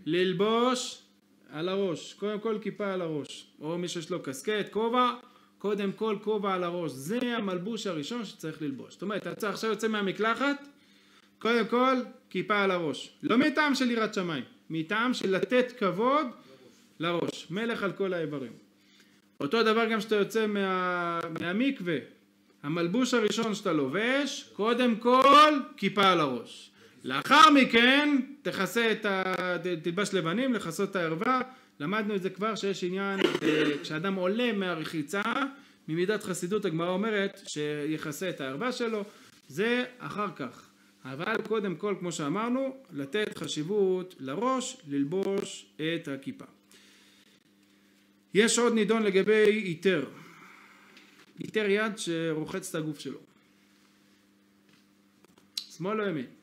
ללבוש על הראש. קודם כל כיפה על הראש. או מי שיש לו קסקט, כובע, קודם כל כובע על הראש. זה המלבוש הראשון שצריך ללבוש. זאת אומרת, אתה עכשיו יוצא מהמקלחת, קודם כל כיפה על הראש. לא מטעם של יראת שמיים, מטעם של לתת כבוד לראש. מלך על כל האיברים. אותו דבר גם שאתה יוצא מה... מהמקווה. המלבוש הראשון שאתה לובש, קודם כל כיפה על הראש. לאחר מכן תכסה את ה... תלבש לבנים, לכסות את הערווה. למדנו את זה כבר שיש עניין, כשאדם עולה מהרחיצה, ממידת חסידות הגמרא אומרת שיכסה את הערווה שלו, זה אחר כך. אבל קודם כל, כמו שאמרנו, לתת חשיבות לראש, ללבוש את הכיפה. יש עוד נידון לגבי איתר. איתר יד שרוחץ את הגוף שלו. שמאל או ימין?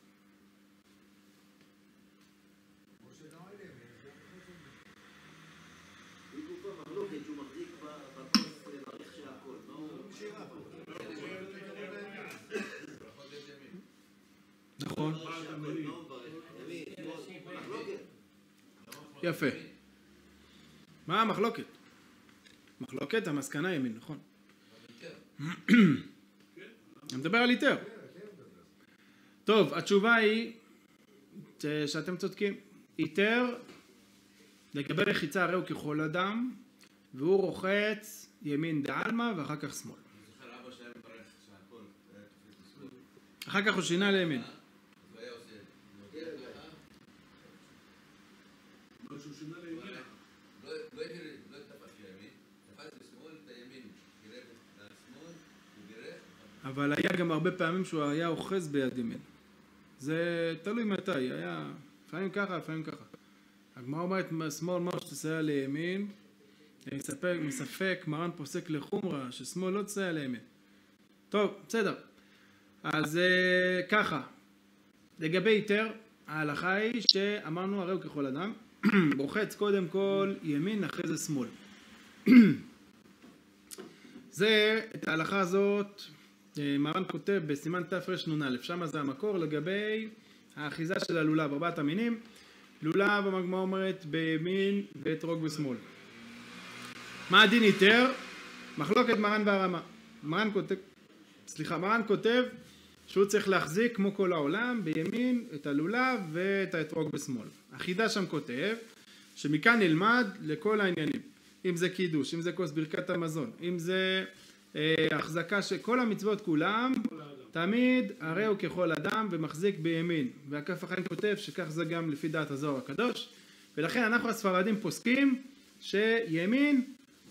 נכון. יפה. מה המחלוקת? מחלוקת, המסקנה ימין, נכון. אני מדבר על איתר. טוב, התשובה היא שאתם צודקים. איתר, לגבי רחיצה הרי הוא ככל אדם, והוא רוחץ ימין דעלמא ואחר כך שמאל. אחר כך הוא שינה לימין. אבל היה גם הרבה פעמים שהוא היה אוחז ביד ימין. זה תלוי מתי, היה לפעמים ככה, לפעמים ככה. הגמרא אומרת, שמאל מה שתסייע לימין, מספק, מספק, מרן פוסק לחומרה, ששמאל לא תסייע לימין. טוב, בסדר. אז ככה, לגבי איתר, ההלכה היא שאמרנו הרי הוא ככל אדם, רוחץ קודם כל ימין, אחרי זה שמאל. זה, את ההלכה הזאת, מרן כותב בסימן תרנ"א, שם זה המקור לגבי האחיזה של הלולב, ארבעת המינים. לולב המגמרא אומרת בימין ואתרוג בשמאל. מה הדין היתר? מחלוקת מרן והרמה. מרן כותב, סליחה, מרן כותב שהוא צריך להחזיק כמו כל העולם בימין את הלולב ואת האתרוג בשמאל. החידה שם כותב שמכאן נלמד לכל העניינים, אם זה קידוש, אם זה כוס ברכת המזון, אם זה אה, החזקה שכל המצוות כולם, תמיד הרי הוא ככל אדם ומחזיק בימין, והכף החיים כותב שכך זה גם לפי דעת הזוהר הקדוש, ולכן אנחנו הספרדים פוסקים שימין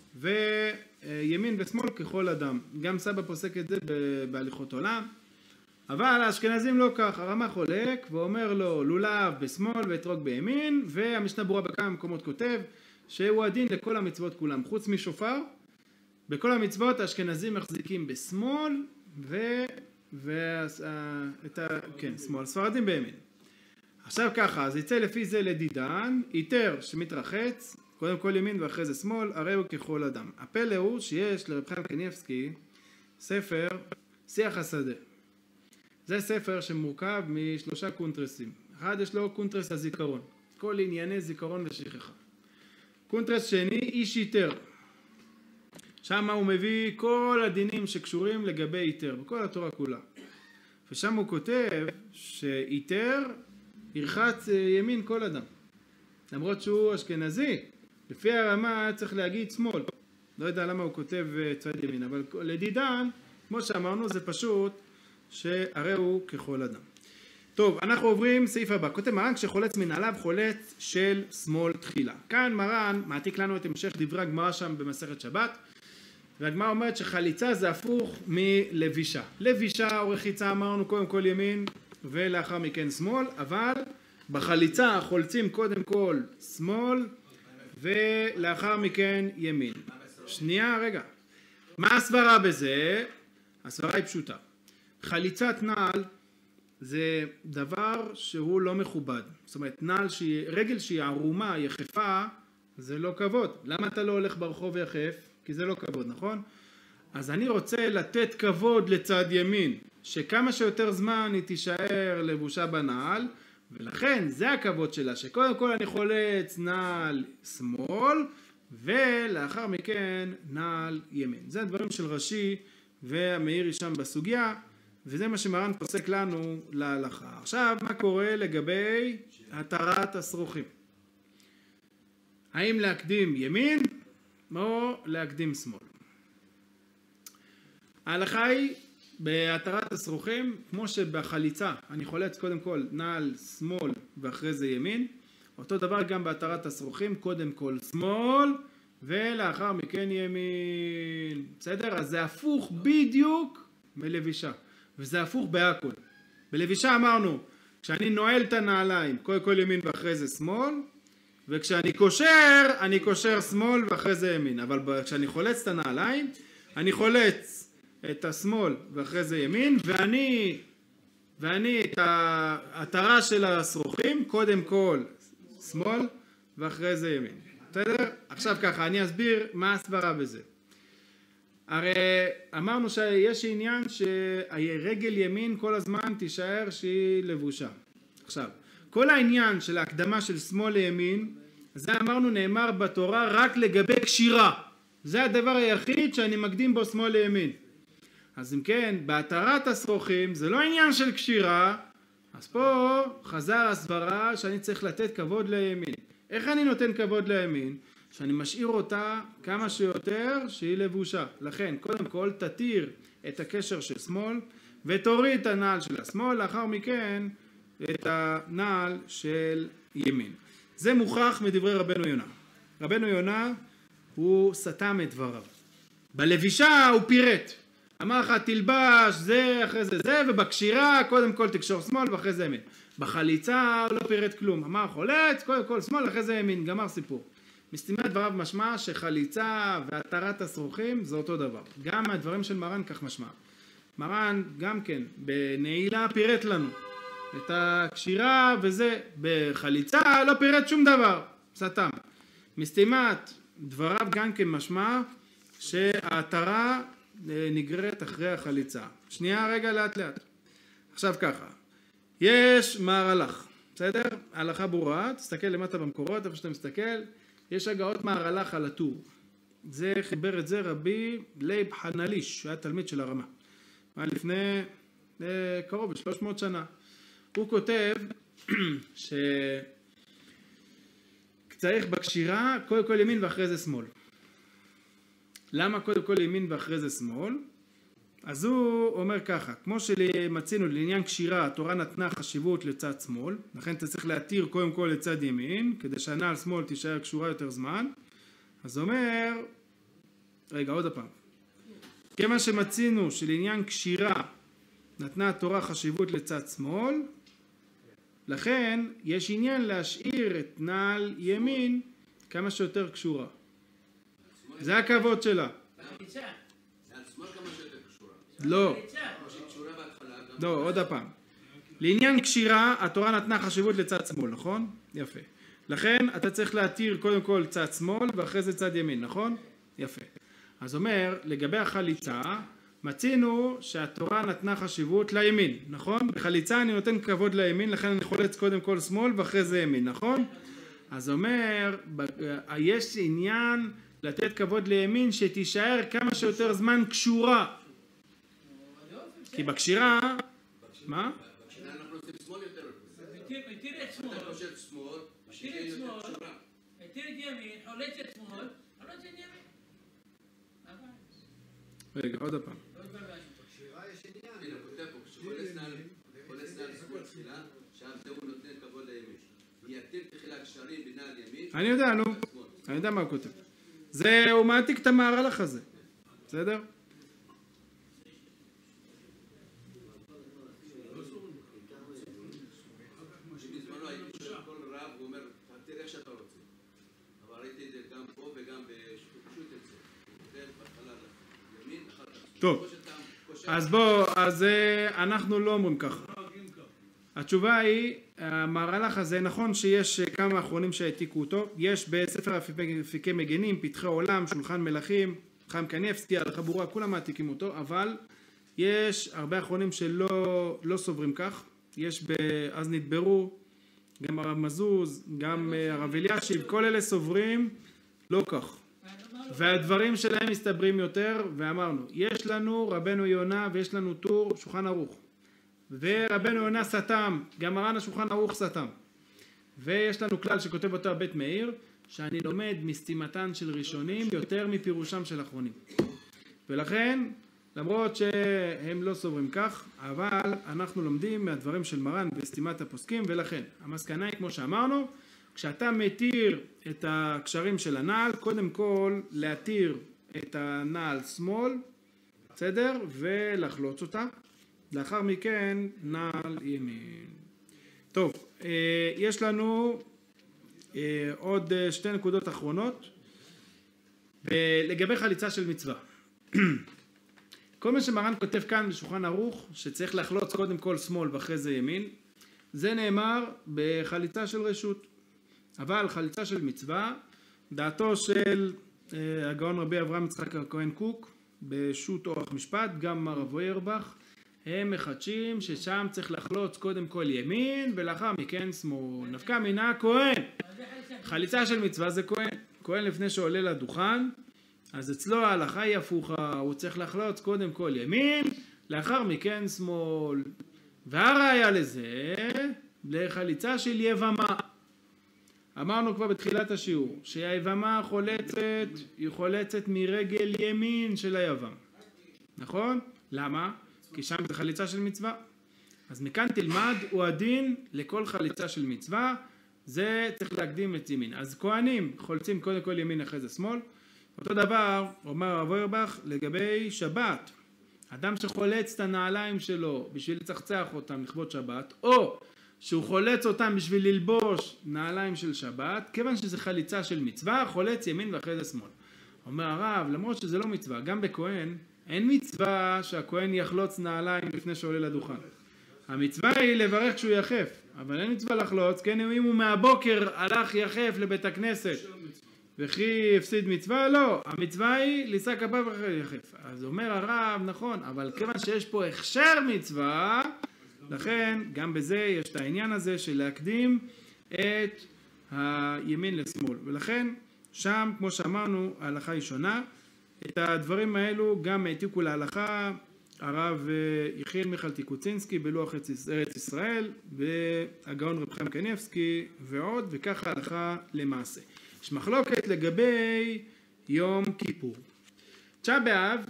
וימין ושמאל ככל אדם. גם סבא פוסק את זה בהליכות עולם, אבל האשכנזים לא כך. הרמ"א חולק ואומר לו לולב בשמאל ואתרוג בימין, והמשנה ברורה בכמה מקומות כותב שהוא הדין לכל המצוות כולם חוץ משופר. בכל המצוות האשכנזים מחזיקים בשמאל ו... ו... את ה... כן, שמאל, ספרדים בימין. עכשיו ככה, אז יצא לפי זה לדידן, היתר שמתרחץ, קודם כל ימין ואחרי זה שמאל, הרי הוא ככל אדם. הפלא הוא שיש לרב חיים קניבסקי ספר שיח השדה. זה ספר שמורכב משלושה קונטרסים. אחד יש לו קונטרס הזיכרון, כל ענייני זיכרון ושכחה. קונטרס שני, איש היתר. שם הוא מביא כל הדינים שקשורים לגבי היתר, בכל התורה כולה. ושם הוא כותב שהיתר ירחץ ימין כל אדם. למרות שהוא אשכנזי, לפי הרמה צריך להגיד שמאל. לא יודע למה הוא כותב צד ימין, אבל לדידן, כמו שאמרנו, זה פשוט שהרי הוא ככל אדם. טוב, אנחנו עוברים סעיף הבא. כותב מרן, כשחולץ מנעליו חולץ של שמאל תחילה. כאן מרן מעתיק לנו את המשך דברי הגמרא שם במסכת שבת, והגמרא אומרת שחליצה זה הפוך מלבישה. לבישה או רחיצה אמרנו קודם כל ימין ולאחר מכן שמאל, אבל בחליצה חולצים קודם כל שמאל ולאחר מכן ימין. שנייה, רגע. מה הסברה בזה? הסברה היא פשוטה. חליצת נעל זה דבר שהוא לא מכובד. זאת אומרת, נעל שהיא, רגל שהיא ערומה, יחפה, זה לא כבוד. למה אתה לא הולך ברחוב יחף? כי זה לא כבוד, נכון? אז אני רוצה לתת כבוד לצד ימין, שכמה שיותר זמן היא תישאר לבושה בנעל, ולכן זה הכבוד שלה, שקודם כל אני חולץ נעל שמאל, ולאחר מכן נעל ימין. זה הדברים של רש"י והמאירי שם בסוגיה, וזה מה שמרן פוסק לנו להלכה. עכשיו, מה קורה לגבי התרת השרוכים? האם להקדים ימין או להקדים שמאל? ההלכה היא בהתרת השרוכים, כמו שבחליצה אני חולץ קודם כל נעל שמאל ואחרי זה ימין, אותו דבר גם בהתרת השרוכים, קודם כל שמאל ולאחר מכן ימין. בסדר? אז זה הפוך בדיוק מלבישה, וזה הפוך בהכל. בלבישה אמרנו, כשאני נועל את הנעליים, קודם כל ימין ואחרי זה שמאל, וכשאני קושר, אני קושר שמאל ואחרי זה ימין. אבל כשאני חולץ את הנעליים, אני חולץ את השמאל ואחרי זה ימין, ואני, ואני את ההתרה של השרוכים, קודם כל שמאל ואחרי זה ימין. בסדר? עכשיו ככה, אני אסביר מה הסברה בזה. הרי אמרנו שיש עניין שהרגל ימין כל הזמן תישאר שהיא לבושה. עכשיו, כל העניין של ההקדמה של שמאל לימין, זה אמרנו נאמר בתורה רק לגבי קשירה. זה הדבר היחיד שאני מקדים בו שמאל לימין. אז אם כן, בהתרת השרוכים זה לא עניין של קשירה, אז פה חזר הסברה שאני צריך לתת כבוד לימין. איך אני נותן כבוד לימין? שאני משאיר אותה כמה שיותר שהיא לבושה. לכן, קודם כל תתיר את הקשר של שמאל ותוריד את הנעל של השמאל, לאחר מכן את הנעל של ימין. זה מוכח מדברי רבנו יונה. רבנו יונה הוא סתם את דבריו. בלבישה הוא פירט. אמר לך תלבש זה אחרי זה זה, ובקשירה קודם כל תקשור שמאל ואחרי זה ימין. בחליצה הוא לא פירט כלום. אמר חולץ קודם כל שמאל אחרי זה ימין, גמר סיפור. מסתימת דבריו משמע שחליצה והתרת השרוכים זה אותו דבר. גם הדברים של מרן כך משמע. מרן גם כן בנעילה פירט לנו את הקשירה, וזה בחליצה לא פירט שום דבר, סתם. מסתימת דבריו גם כן משמע שההתרה נגררת אחרי החליצה. שנייה רגע לאט לאט. עכשיו ככה, יש מהרל"ח, בסדר? הלכה ברורה, תסתכל למטה במקורות, איפה שאתה מסתכל, יש הגאות מהרל"ח על הטור. זה חיבר את זה רבי לייב חנליש, שהיה תלמיד של הרמה. היה לפני אה, קרוב ב-שלוש מאות שנה. הוא כותב שצריך בקשירה קודם כל ימין ואחרי זה שמאל. למה קודם כל ימין ואחרי זה שמאל? אז הוא אומר ככה, כמו שמצינו לעניין קשירה, התורה נתנה חשיבות לצד שמאל, לכן אתה צריך להתיר קודם כל לצד ימין, כדי שהנעל שמאל תישאר קשורה יותר זמן. אז אומר, רגע עוד הפעם, כמה שמצינו שלעניין קשירה נתנה התורה חשיבות לצד שמאל, לכן יש עניין להשאיר את נעל ימין כמה שיותר קשורה. זה הכבוד שלה. בריצה. על שמאל כמה שיותר קשורה. לא, בריצה. כמו שהיא קשורה בהתחלה, גם... לא, עוד הפעם. לעניין קשירה, התורה נתנה חשיבות לצד שמאל, נכון? יפה. לכן אתה צריך להתיר קודם כל צד שמאל ואחרי זה צד ימין, נכון? יפה. אז אומר, לגבי החליצה, מצינו שהתורה נתנה חשיבות לימין, נכון? בחליצה אני נותן כבוד לימין, לכן אני חולץ קודם כל שמאל ואחרי זה ימין, נכון? אז אומר, יש עניין לתת כבוד לימין שתישאר כמה שיותר זמן קשורה. כי בקשירה, מה? בקשירה אנחנו עושים שמאל יותר. מתיר את שמאל. אתה חושב שמאל, מתיר את שמאל. מתיר את ימין, חולץ את שמאל, חולץ את ימין. רגע, עוד הפעם. בקשירה יש עניין. הנה, הוא כותב פה, כשחולץ נעל שמאל תחילה, שם זה הוא נותן כבוד לימין. יתיר תחילה קשרים בנעל ימין. אני יודע, נו. אני יודע מה הוא כותב. זה, הוא מעתיק את המהר"ל הזה. בסדר? בזמנו הייתי שואל כל רב, הוא אומר, תראה איך שאתה רוצה. אבל ראיתי את זה גם פה וגם פשוט את זה. זה בהתחלה ימין, אחר כך. טוב. אז בוא, אז אנחנו לא אומרים ככה. התשובה היא, המהר"ל הזה, נכון שיש כמה אחרונים שהעתיקו אותו, יש בספר אפיקי מגנים, פתחי עולם, שולחן מלכים, חיים קניבסקי, הלכה ברורה, כולם מעתיקים אותו, אבל יש הרבה אחרונים שלא לא סוברים כך, יש ב, אז נדברו, גם הרב מזוז, גם הרב אלישיב, כל אלה סוברים לא כך. והדברים שלהם מסתברים יותר, ואמרנו, יש לנו רבנו יונה ויש לנו טור שולחן ערוך. ורבנו יונה סתם, גם מרן השולחן ערוך סתם. ויש לנו כלל שכותב אותו בית מאיר, שאני לומד מסתימתן של ראשונים יותר מפירושם של אחרונים. ולכן, למרות שהם לא סוברים כך, אבל אנחנו לומדים מהדברים של מרן בסתימת הפוסקים, ולכן המסקנה היא כמו שאמרנו, כשאתה מתיר את הקשרים של הנעל, קודם כל להתיר את הנעל שמאל, בסדר? ולחלוץ אותה. לאחר מכן נעל ימין. טוב, יש לנו עוד שתי נקודות אחרונות לגבי חליצה של מצווה. כל מה שמרן כותב כאן בשולחן ערוך, שצריך לחלוץ קודם כל שמאל ואחרי זה ימין, זה נאמר בחליצה של רשות. אבל חליצה של מצווה, דעתו של הגאון רבי אברהם יצחק הכהן קוק, בשו"ת אורח משפט, גם מר אוירבך, הם מחדשים ששם צריך לחלוץ קודם כל ימין ולאחר מכן שמאל. נפקא מינה כהן. חליצה של מצווה זה כהן. כהן לפני שעולה לדוכן, אז אצלו ההלכה היא הפוכה, הוא צריך לחלוץ קודם כל ימין, לאחר מכן שמאל. והראיה לזה, לחליצה של יבמה. אמרנו כבר בתחילת השיעור, שהיבמה חולצת, היא חולצת מרגל ימין של היבם. נכון? למה? כי שם זה חליצה של מצווה. אז מכאן תלמד, הוא הדין לכל חליצה של מצווה, זה צריך להקדים את ימין. אז כהנים חולצים קודם כל ימין אחרי זה שמאל. אותו דבר, אומר הרב אוירבך, לגבי שבת. אדם שחולץ את הנעליים שלו בשביל לצחצח אותם לכבוד שבת, או שהוא חולץ אותם בשביל ללבוש נעליים של שבת, כיוון שזה חליצה של מצווה, חולץ ימין ואחרי זה שמאל. אומר הרב, למרות שזה לא מצווה, גם בכהן, אין מצווה שהכהן יחלוץ נעליים לפני שעולה לדוכן. המצווה היא לברך כשהוא יחף, אבל אין מצווה לחלוץ, כן, אם הוא מהבוקר הלך יחף לבית הכנסת, וכי הפסיד מצווה, לא, המצווה היא לישא כפיו אחרי יחף. אז אומר הרב, נכון, אבל כיוון שיש פה הכשר מצווה, לכן גם בזה יש את העניין הזה של להקדים את הימין לשמאל, ולכן שם כמו שאמרנו ההלכה היא שונה. את הדברים האלו גם העתיקו להלכה הרב יחיאל מיכל טיקוצינסקי בלוח ארץ ישראל והגאון רב חיים קניבסקי ועוד, וככה הלכה למעשה. יש מחלוקת לגבי יום כיפור. תשעה באב,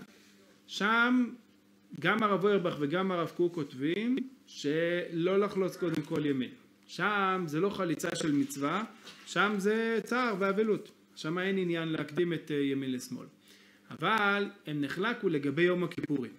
שם גם הרב אוירבך וגם הרב קוק כותבים שלא לחלוץ קודם כל ימין. שם זה לא חליצה של מצווה, שם זה צער ואבלות, שם אין עניין להקדים את ימין לשמאל. אבל הם נחלקו לגבי יום הכיפורים.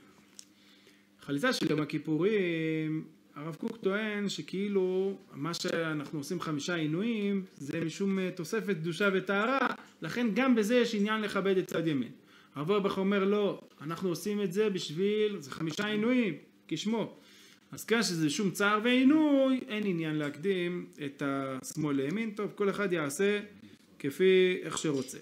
חליצה של יום הכיפורים, הרב קוק טוען שכאילו מה שאנחנו עושים חמישה עינויים זה משום תוספת קדושה וטהרה, לכן גם בזה יש עניין לכבד את צד ימין. הרב אוירבך אומר לא, אנחנו עושים את זה בשביל, זה חמישה עינויים, כשמו. אז כאן שזה שום צער ועינוי, אין עניין להקדים את השמאל לימין. טוב, כל אחד יעשה כפי איך שרוצה.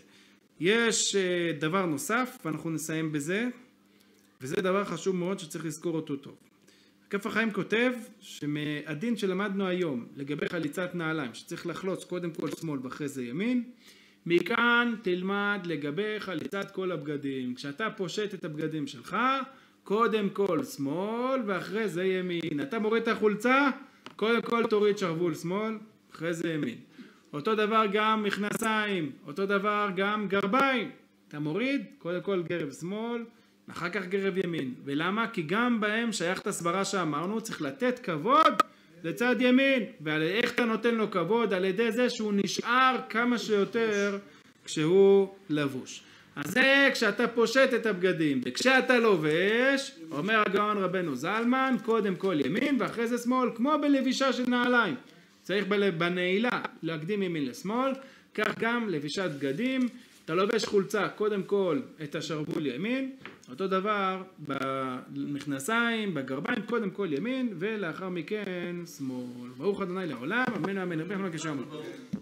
יש דבר נוסף, ואנחנו נסיים בזה, וזה דבר חשוב מאוד שצריך לזכור אותו טוב. כף החיים כותב שמהדין שלמדנו היום לגבי חליצת נעליים, שצריך לחלוץ קודם כל שמאל ואחרי זה ימין, מכאן תלמד לגבי חליצת כל הבגדים. כשאתה פושט את הבגדים שלך, קודם כל שמאל ואחרי זה ימין. אתה מוריד את החולצה, קודם כל תוריד שרוול שמאל, אחרי זה ימין. אותו דבר גם מכנסיים, אותו דבר גם גרביים. אתה מוריד, קודם כל גרב שמאל, אחר כך גרב ימין. ולמה? כי גם בהם שייך את הסברה שאמרנו, צריך לתת כבוד לצד ימין. ואיך אתה נותן לו כבוד? על ידי זה שהוא נשאר כמה שיותר כשהוא לבוש. אז זה כשאתה פושט את הבגדים, וכשאתה לובש, אומר הגאון רבנו זלמן, קודם כל ימין ואחרי זה שמאל, כמו בלבישה של נעליים. צריך בנעילה להקדים ימין לשמאל, כך גם לבישת בגדים, אתה לובש חולצה קודם כל את השרוול ימין, אותו דבר במכנסיים, בגרביים, קודם כל ימין ולאחר מכן שמאל. ברוך ה' לעולם, אמן ואמן.